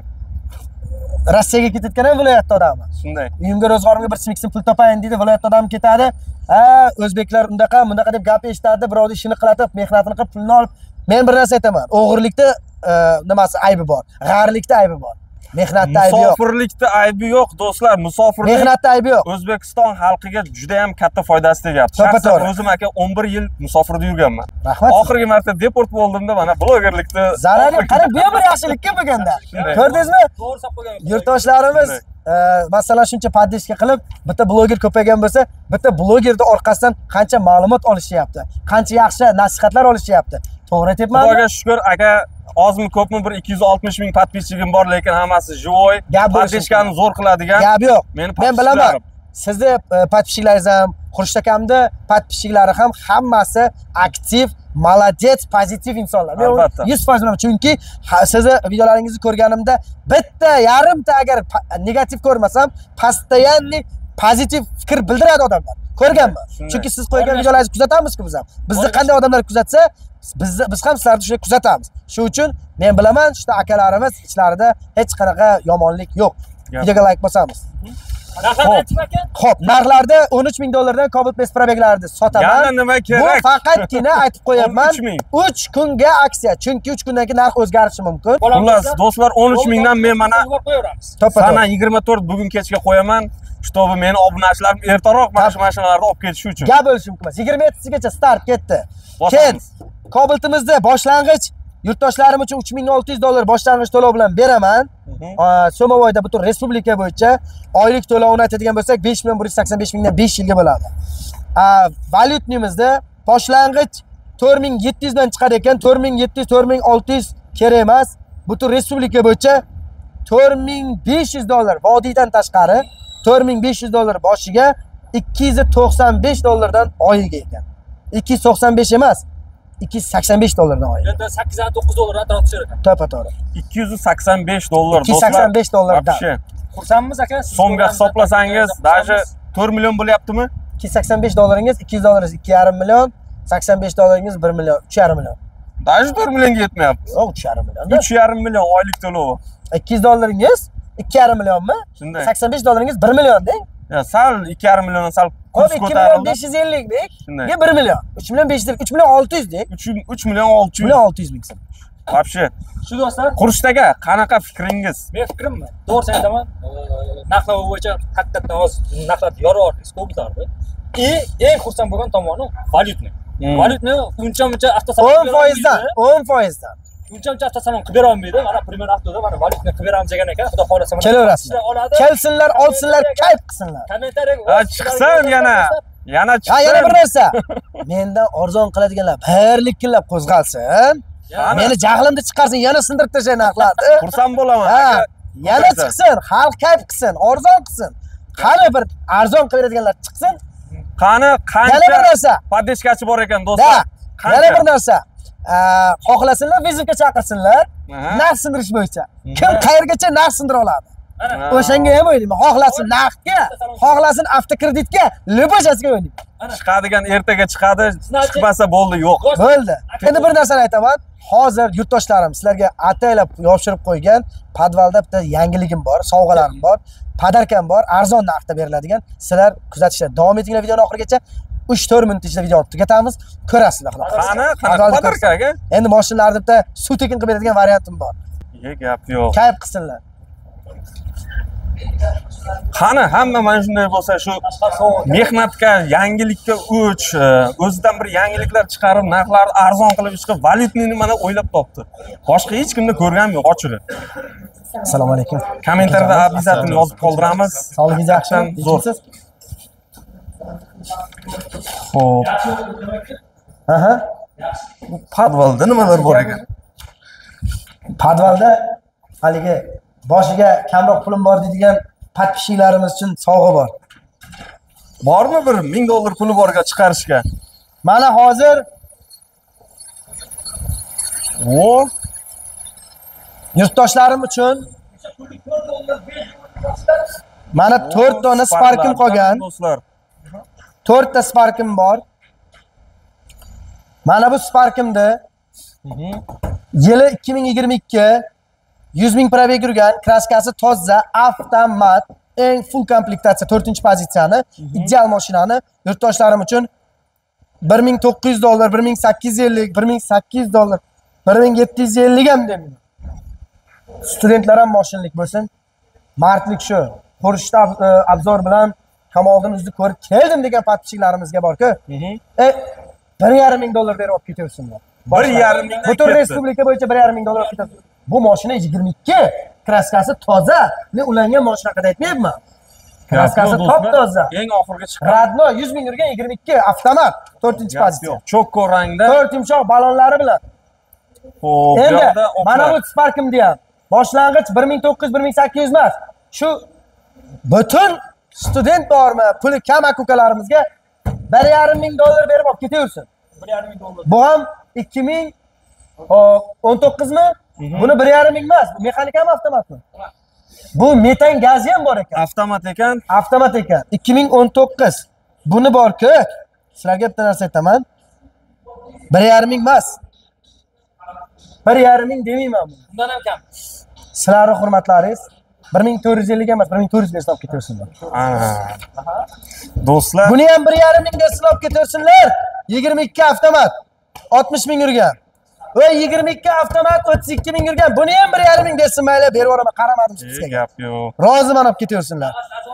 Rossiyaga ketayotgan ham viloyatda odami. Shunday. Uyimga ro'zg'orimga bir simiksin pul topayin deydi, viloyatda odam ketadi. Ha, o'zbeklar undaqa, bundaqa deb gap eshitadi, birovning ishini qilatib, mehnatini qilib, pulni olib. Men bir narsa aytaman. O'g'irlikda e, nimasi aybi bor, g'arlikda aybi bor. Mehnatda aybi yo'q. Musofirlikda aybi yo'q do'stlar. Musofirlik Mehnatda aybi yo'q. O'zbekiston xalqiga juda ham katta foydasi tegyapti. Shaxsan o'zim aka o'n bir yil musofirda yurganman. Rahmat. Oxirgi marta deport bo'ldimda mana blogerlikda Zarari qarab, bu ham bir yaxshilikka bo'lganda. Ko'rdingizmi? To'g'ri hisob qo'ygan. Yurtdoshlarimiz e, masalan shuncha podishka qilib, bitta bloger ko'paygan bo'lsa, bitta blogerning orqasidan qancha ma'lumot olishyapti, qancha yaxshi nasihatlar olishyapti. To'g'ri aytyapmanmi? Xudoga shukr aka, ozmi ko'pmi bir ikki yuz oltmish ming podpisчигim bor, lekin hammasi живой. Podishkani zo'r qiladigan. Gap yo'q. Meni Men bilaman. Sizni podpischiklaringiz ham, Xurshid akamni podpischiklari ham hammasi aktiv, молодец, pozitiv insonlar. Men Albatta. yuz foiz bilaman, chunki ha- sizni videolaringizni ko'rganimda bitta, yarimta agar pa- negativ ko'rmasam, постоянный pozitiv fikr bildiradi odamlar. Ko'rganman. Shunday. Chunki siz qo'ygan videolaringizni kuzatamizku biz ham. Bizni qanday odamlar kuzatsa, biz biz ham sizlarni shunday kuzatamiz. Shu uchun men bilaman, shunda akalarimiz ichlarida hech qanaqa yomonlik yo'q. Gap. Videoga like bosamiz. Raqam aytib aka. Xo'p, narxlarda o'n uch ming dollardan Cobalt Besprabeklarni sotaman. Yana nima Bu kerak? faqatgina aytib qo'yaman. o'n uch ming. uch kunga aksiya. Chunki uch kundan keyin narx o'zgarishi mumkin. Xullas, do'stlar o'n uch mingdan men mana qo'yaveramiz. To'ppa sana yigirma to'rt bugun kechga qo'yaman. Shtobi meni obunachilarim ertaroq mana shu mashinalarni olib ketishi uchun. Gap bo'lishi mumkin emas. yigirma yettisigacha start ketdi. Keyin Bosamiz. Cobaltimizda boshlang'ich yurtdoshlarim uchun uch ming olti yuz dollar boshlang'ich to'lov bilan beraman. Somovoyda butun respublika bo'yicha oylik to'lovini aytadigan bo'lsak, besh million bir yuz sakson besh mingdan besh yilga bo'ladi. Valyutnimizda boshlang'ich to'rt ming yetti yuz dan chiqar ekan, to'rt ming yetti yuz, to'rt ming olti yuz kerak emas. butun respublika bo'yicha to'rt ming besh yuz dollar vodiydan tashqari to'rt ming besh yuz dollar boshiga ikki yuz to'qson besh dollardan oyiga ekan. ikki yuz to'qson besh emas, ikki yuz sakson besh dollardan oyiga. Endi sakkiz yuz to'qqiz dollar atrof tushar ekan. To'ppa-to'g'ri. ikki yuz sakson besh dollar ikki yuz sakson besh dollardan. Xursandmiz aka. So'mga hisoblasangiz, даже to'rt million bo'lyaptimi? ikki yuz sakson besh dollaringiz, ikki yuz dollaringiz ikki yarim million, sakson besh dollaringiz bir million, uch yarim million. Даже to'rt millionga yetmayapti. Yo'q, uch yarim million. uch yarim million oylik to'lovi. ikki yuz dollaringiz ikki yarim millionmi? Shunday. sakson besh dollaringiz bir million deng. Ya sal ikki yarim milliondan sal Hop kurs ikki million ko'tarildi. besh yuz ellik dek. Shunday. Ya bir million. uch million besh yuz, uch million olti yuz dek. uch million olti uch yuz. million olti yuz ming so'm. Вообще. Shu do'stlar, Qurishdagi qanaqa fikringiz? men fikrimmi? To'g'risini aytaman. Narxlar bo'yicha haqiqatan hozir narxlar yorib ko'p o'tardi. Eng eng xursand bo'lgan tomoni valyutni. Valyutni uncha-muncha avtosalon o'n foiz dan, o'n foiz dan. uncha-muncha avtosalon qilib bera olmaydi. Mana primer avtoda mana valyutni qilib beramiz degan ekan. Xudo xolasa mana Kelaverasizlar. Kelsinlar, olsinlar, kayf qilsinlar. kommentariyaga Ha, chiqsin yana. Yana chiqsin. Ha, yana bir narsa. Mendan arzon qiladiganlar birliklar qo'zg'alsin. Meni jahlimni chiqarsin, yana sindirib tashlay narxlarni. Xursand bo'laman. Ha, yana chiqsin, xalq kayf qilsin, arzon qilsin. Qani bir arzon qilib beradiganlar chiqsin. Qani qancha? Yana bir narsa. Podeshkachi bor ekan Da, do'stlar. yana bir narsa. Xohlasinlar, vizitga chaqirsinlar. Aha. Narx sindirish bo'yicha. Kim qayergacha narx sindira oladi? Mana O'shanga ham o'ylayman. Xohlasin narxga, xohlasin avtokreditga, libojasiga o'ynayman. Chiqadigan ertaga chiqadi, chiqmasa bo'ldi, yo'q. Bo'ldi. Endi bir narsani aytaman. Hozir yurtdoshlarim sizlarga ataylab yopishtirib qo'ygan podvalda bitta yangiligim bor, sovg'alarim bor, podarkam bor, arzon narxda beriladigan. Sizlar kuzatishda davom etinglar videoni oxirigacha. uch to'rt minut ichida videoni tugatamiz. Ko'rasizlar. Qani, qanaqa podarka aka? Endi mashinalarni bitta suv tekin qilib beradigan variantim bor. Ye, gap yo'q. Kayf qilsinlar. Qani, hamma mana shunday bo'lsa, shu mehnatga, yangilikka o'ch, o'zidan bir yangiliklar chiqarib, narxlarni arzon qilib chiqib, valyutni mana o'ylab topdi. Boshqa hech kimni ko'rganim yo'q, ochirib. Assalomu alaykum. Kommentariyada obязательно yozib qoldiramiz. Sog'ligingiz yaxshimi? Zo'r. Xo'p. Aha. Bu podvalda nimalar bor ekan? Podvalda haligi boshiga kamroq pulim bor deydigan podpishchilarimiz uchun sovg'a bor. Bormi bir ming dollar puli borga chiqarishga? Mana hozir O, yurtdoshlarim uchun mana to'rt dona Spark'im qolgan. Do'stlar, to'rt ta Spark'im bor. Mana bu Spark'imda yili ikki ming yigirma ikki yuz ming probeg yurgan, kraskasi toza, avtomat, eng full komplektatsiya to'rtinchi pozitsiyani, ideal mashinani yurtdoshlarim uchun bir ming to'qqiz yuz dollar, bir ming sakkiz yuz ellik, bir ming sakkiz yuz dollar, bir ming yetti yuz ellik ham demayman. Studentlar ham mashinalik bo'lsin. Martlik shu. Ko'rishda obzor bilan Kamoliddin o'zini ko'rib keldim degan podpishchilarimizga bor-ku. E, bir yarim ming dollar berib olib ketaversinlar. bir yarim ming Butun respublika bo'yicha bir yarim ming dollar olib ketadi. Bu mashina yigirma ikki, kraskasi toza. Men ulangan mashina haqida aytmayapman. Kraskasi top toza. Eng oxirgi chiqqan. Radno yuz ming yurgan yigirma ikki avtomat, to'rtinchi pozitsiya. Chokko rangda. to'rt yumshoq balonlari bilan. Xo'p, Endi mana bu Spark'imda ham boshlang'ich bir ming to'qqiz yuz bir ming sakkiz yuz emas. Shu butun student bormi, puli kam aka-ukalarimizga bir yarim ming dollar berib olib ketaversin. bir yarim ming dollar. Bu ham ikki ming o'n to'qqiz mi? Buni bir yarim ming emas, bu mexanikami avtomatmi? Bu metan gazi ham bor ekan. Avtomat ekan. Avtomat ekan. ikki ming o'n to'qqiz. Buni bor-ku, sizlarga bitta narsa aytaman. bir yarim ming emas. bir yarim ming demayman buni. Undan ham kam. Sizlarning hurmatlaringiz bir ming to'rt yuz ellik emas, bir ming to'rt yuz bersa olib ketaversinlar. Aha. Do'stlar, Buni ham bir yarim ming bersa olib ketaversinlar. yigirma ikki avtomat, oltmish ming yurgan. Va yigirma ikki avtomat, o'ttiz ikki ming yurgan. Buni ham bir yarim ming bersin mayli, berib yuboraman, qaramadim sizga. gap yo'q. Roziman olib ketaversinlar.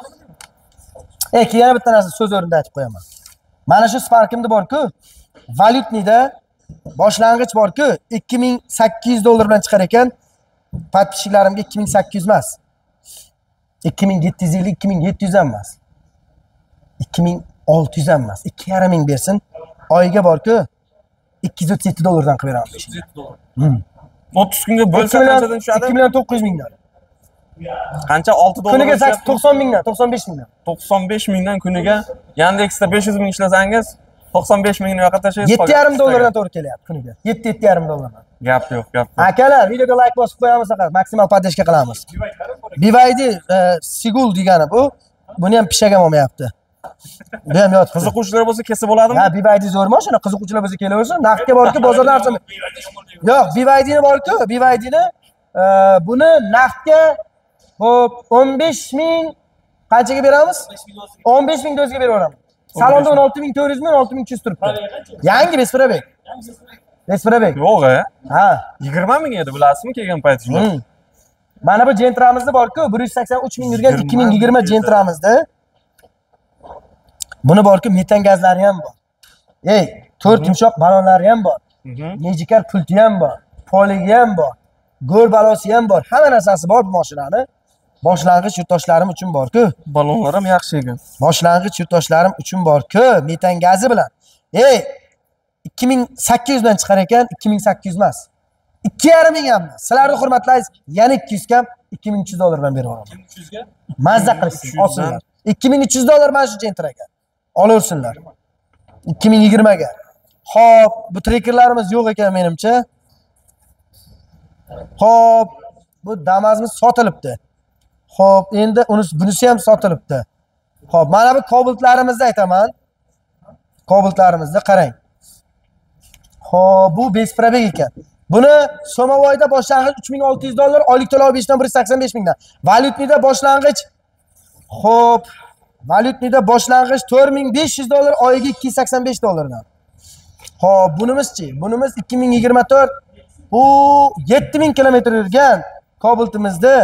E, keyin yana bitta narsa so'z o'rnida aytib qo'yaman. Mana shu Spark'imda bor-ku, valyutnida boshlang'ich bor-ku, ikki ming sakkiz yuz dollar bilan chiqar ekan. Podpishchilarimga ikki ming sakkiz yuz emas. ikki ming yetti yuz ellik, ikki ming yetti yuz ham emas. ikki ming olti yuz ham emas. ikki yarim ming bersin. Oyiga bor-ku, ikki yuz o'ttiz yetti dollardan qilib beraman. ikki yuz yetti dollar. Hmm. o'ttiz kunga bo'lsa qanchadan tushadi? ikki million to'qqiz yuz mingdan. Qancha? olti dollar. Kuniga to'qson mingdan, to'qson besh mingdan. to'qson besh mingdan kuniga Yandexda besh yuz ming ishlasangiz, to'qson besh mingni yo'qqa tashlaysiz. yetti yarim dollardan to'g'ri kelyapti kuniga. yetti yetti yarim dollardan. Gap yo'q, gap yo'q. Akalar, videoga like bosib qo'yamiz faqat, maksimal podeshka qilamiz. B Y D Sigul degani bu. Buni ham pishagam olmayapti. Bu ham yotibdi. Qiziquvchilar bo'lsa kelsa bo'ladimi? Ha, B Y D zo'r mashina, qiziquvchilar bo'lsa kelaversin. Naqdga borki, bozorda arzon. Yo'q, B Y D'ni borku, B Y D'ni buni naqdga hop o'n besh ming qanchaga beramiz? o'n besh ming do'zga beraveramiz. Salonda o'n olti ming to'rt yuz ming, o'n olti ming uch yuz turibdi. Yangi Vesprabek. Vesprabek. Yo'q-a? Ha. yigirma ming edi, bilasizmi, kelgan paytingizda? Mana bu Gentra'mizda borku, bir yuz sakson uch ming yurgan ikki ming yigirma Gentra'mizda. Buni borku, metan gazlari ham bor. Ey, to'rt yumshoq balonlari ham bor. Nejikar pulti ham bor. Poligi ham bor. Go'r balosi ham bor. Hamma narsasi bor bu mashinani. Boshlang'ich yurtdoshlarim uchun bor-ku. Balonlar ham yaxshi ekan. Boshlang'ich yurtdoshlarim uchun bor-ku, metan gazi bilan. Ey, ikki ming sakkiz yuz dan chiqar ekan, ikki ming sakkiz yuz emas. ikki yarim ming ham emas. Sizlarni hurmatlaysiz, yana ikki yuz kam ikki ming uch yuz dollar bilan berib olaman. ikki ming uch yuzga? Mazza qilishsin, olsinlar. ikki ming uch yuz dollar mana shu Gentra'ga. Olaversinlar. ikki ming yigirma ga. Xo'p, bu trekerlarimiz yo'q ekan menimcha. Xo'p, bu Damas'imiz sotilibdi. Xo'p, endi unisi bunisi ham sotilibdi. Xo'p, mana bu Cobaltlarimizni aytaman. Cobaltlarimizda qarang. Xo'p, bu Vesprabek ekan. Buni Somovoyda boshlang'ich uch ming olti yuz dollar, oylik to'lov beshdan bir yuz sakson besh mingdan. Valyutnida boshlang'ich xo'p, valyutnida boshlang'ich to'rt ming besh yuz dollar, oyiga ikki yuz sakson besh dollardan. Xo'p, bunimizchi? Bunimiz ikki ming yigirma to'rt bu yetti ming kilometr yurgan Cobaltimizda.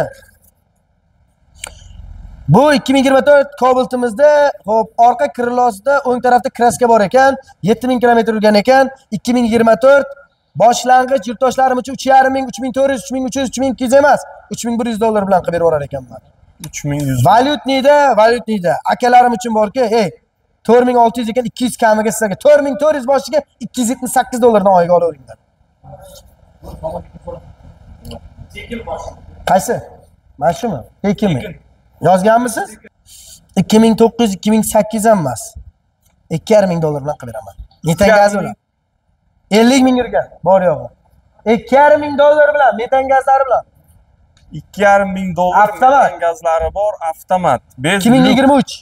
Bu ikki ming yigirma to'rt Cobaltimizda, xo'p, orqa krilosida o'ng tarafda kraska bor ekan, yetti ming kilometr yurgan ekan, ikki ming yigirma to'rt boshlang'ich yurtdoshlarim uchun uch yarim ming, uch ming to'rt yuz, uch ming uch yuz, uch ming ikki yuz emas, uch ming bir yuz dollar bilan qilib berib orar ekanman. uch ming yuz. Valyutnida, valyutnida akalarim uchun borki, ey, to'rt ming olti yuz ekan, ikki yuz kamiga sizlarga to'rt ming to'rt yuz boshiga ikki yuz yetmish sakkiz dollardan oyiga olaveringlar. Qaysi? Mana shumi? Tekinmi? Yozganmisiz? ikki ming to'qqiz yuz, ikki ming sakkiz yuz ham emas. ikki yarim ming dollar bilan qilib beraman. Metan gazi bilan. ellik ming yurgan bor yo'g'i. ikki yarim ming dollar bilan, metan gazlari bilan. ikki yarim ming dollar metan gazlari bor, avtomat. ikki ming yigirma uch.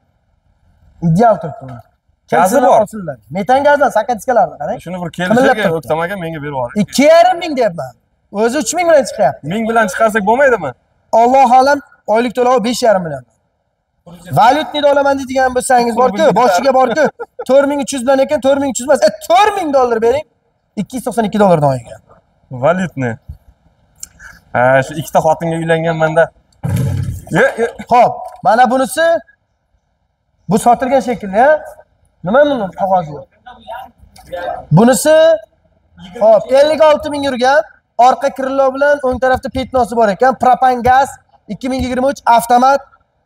Ideal turibdi bu. Gazi bor. Metan gazdan sakkiz diskalarni qarang. Shuni bir kelishiga O'ktam aka menga berib yuboring. ikki yarim ming deyapman. O'zi uch ming bilan chiqyapti. ming bilan chiqarsak bo'lmaydimi? Alloh alam, oylik to'lovi besh yarim million. Valyutnida olaman deydigan bo'lsangiz borku, boshiga borku, to'rt ming uch yuz bilan ekan, to'rt ming uch yuz emas, e to'rt ming dollar bering. ikki yuz to'qson ikki dollardan oyiga. Valyutni. Ha, shu ikkita xotinga uylanganmanda. Xo'p, mana bunisi bu sotilgan shekilli, ha? Nima buni qog'ozi yo'q? Bunisi xo'p, ellik olti ming yurgan, orqa krilo bilan o'ng tarafda petnosi bor ekan, propan gaz ikki ming yigirma uch avtomat.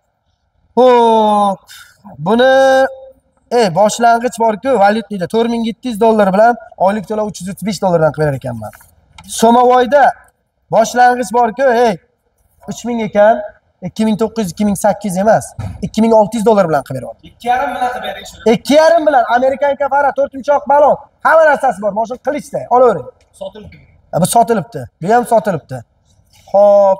Xo'p, buni ey, boshlang'ich bor-ku, valyutnida to'rt ming yetti yuz dollar bilan oylik to'lov uch yuz o'ttiz besh dollardan qilib berar ekanman. Somovoyda boshlang'ich bor-ku, ey, uch ming ekan, ikki ming to'qqiz yuz, ikki ming sakkiz yuz emas, ikki ming olti yuz dollar bilan qilib beryapman. ikki yarim bilan qilib bering shuni. ikki yarim bilan Amerikan kafara, to'rt yumshoq balon, hamma narsasi bor, mashina qilichda, olavering. Sotilibdi. Bu sotilibdi. Bu ham sotilibdi. Xo'p,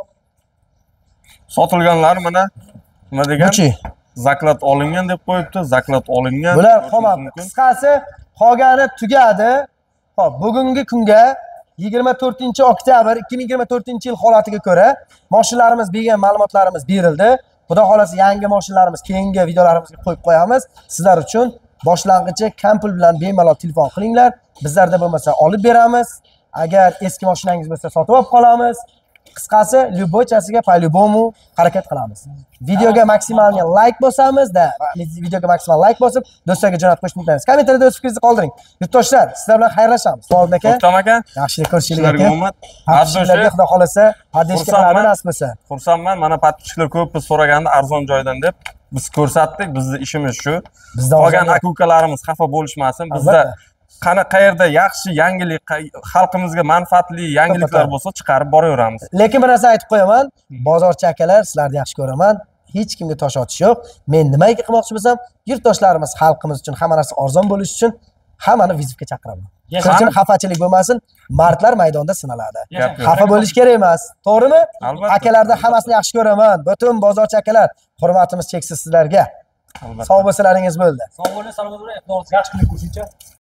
sotilganlar mana nima degan? Buchi. Zaklad olingan deb qo'yibdi, zaklad olingan. Bular qolmadi. Qisqasi, qolgani tugadi. Xo'p, bugungi kunga yigirma to'rtinchi oktyabr ikki ming yigirma to'rtinchi yil holatiga ko'ra mashinalarimiz bergan ma'lumotlarimiz berildi. Xudo xolasa yangi mashinalarimiz keyingi videolarimizga qo'yib qo'yamiz. Sizlar uchun boshlang'ichi Kampl bilan bemalol telefon qilinglar. Bizlarda bo'lmasa olib beramiz. Agar eski mashinangiz bo'lsa sotib olib qolamiz. Qisqasi, lyubochasiga по-любому harakat qilamiz. Videoga maksimalni like bosamiz-da, videoga maksimal like bosib, do'stlarga jo'natib qo'yishni unutmaysiz. Kommentariyada o'z fikringizni qoldiring. Yurtdoshlar, sizlar bilan xayrlashamiz. Savob aka. O'ktam aka. Yaxshilik ko'rishinglar Sizlarga omad. Sizlarga xudo xolasa, hadishga qiladi nasib bo'lsa. Xursandman. Mana podpischiklar ko'p biz so'raganda arzon joydan deb biz ko'rsatdik. Bizning ishimiz shu. Qolgan aka-ukalarimiz xafa bo'lishmasin. Bizda qani qayerda yaxshi yangilik, xalqimizga manfaatli yangiliklar bo'lsa, chiqarib boraveramiz. Lekin bir narsa aytib qo'yaman, bozorchi akalar, sizlarni yaxshi ko'raman. Hech kimga tosh otish yo'q. Men nimaga qilmoqchi bo'lsam, yurtdoshlarimiz, xalqimiz uchun hamma narsa arzon bo'lishi uchun hammani vizitga chaqiraman. Qilchim xafachilik bo'lmasin, mardlar maydonda sinaladi. Xafa bo'lish kerak emas. To'g'rimi? Akalarni hammasini yaxshi ko'raman. Butun bozorchi akalar, hurmatimiz cheksiz sizlarga. Sog' bo'lsalaringiz bo'ldi. Sog' bo'ling, salomat bo'ling. Yaxshi kunlar ko'rishuncha.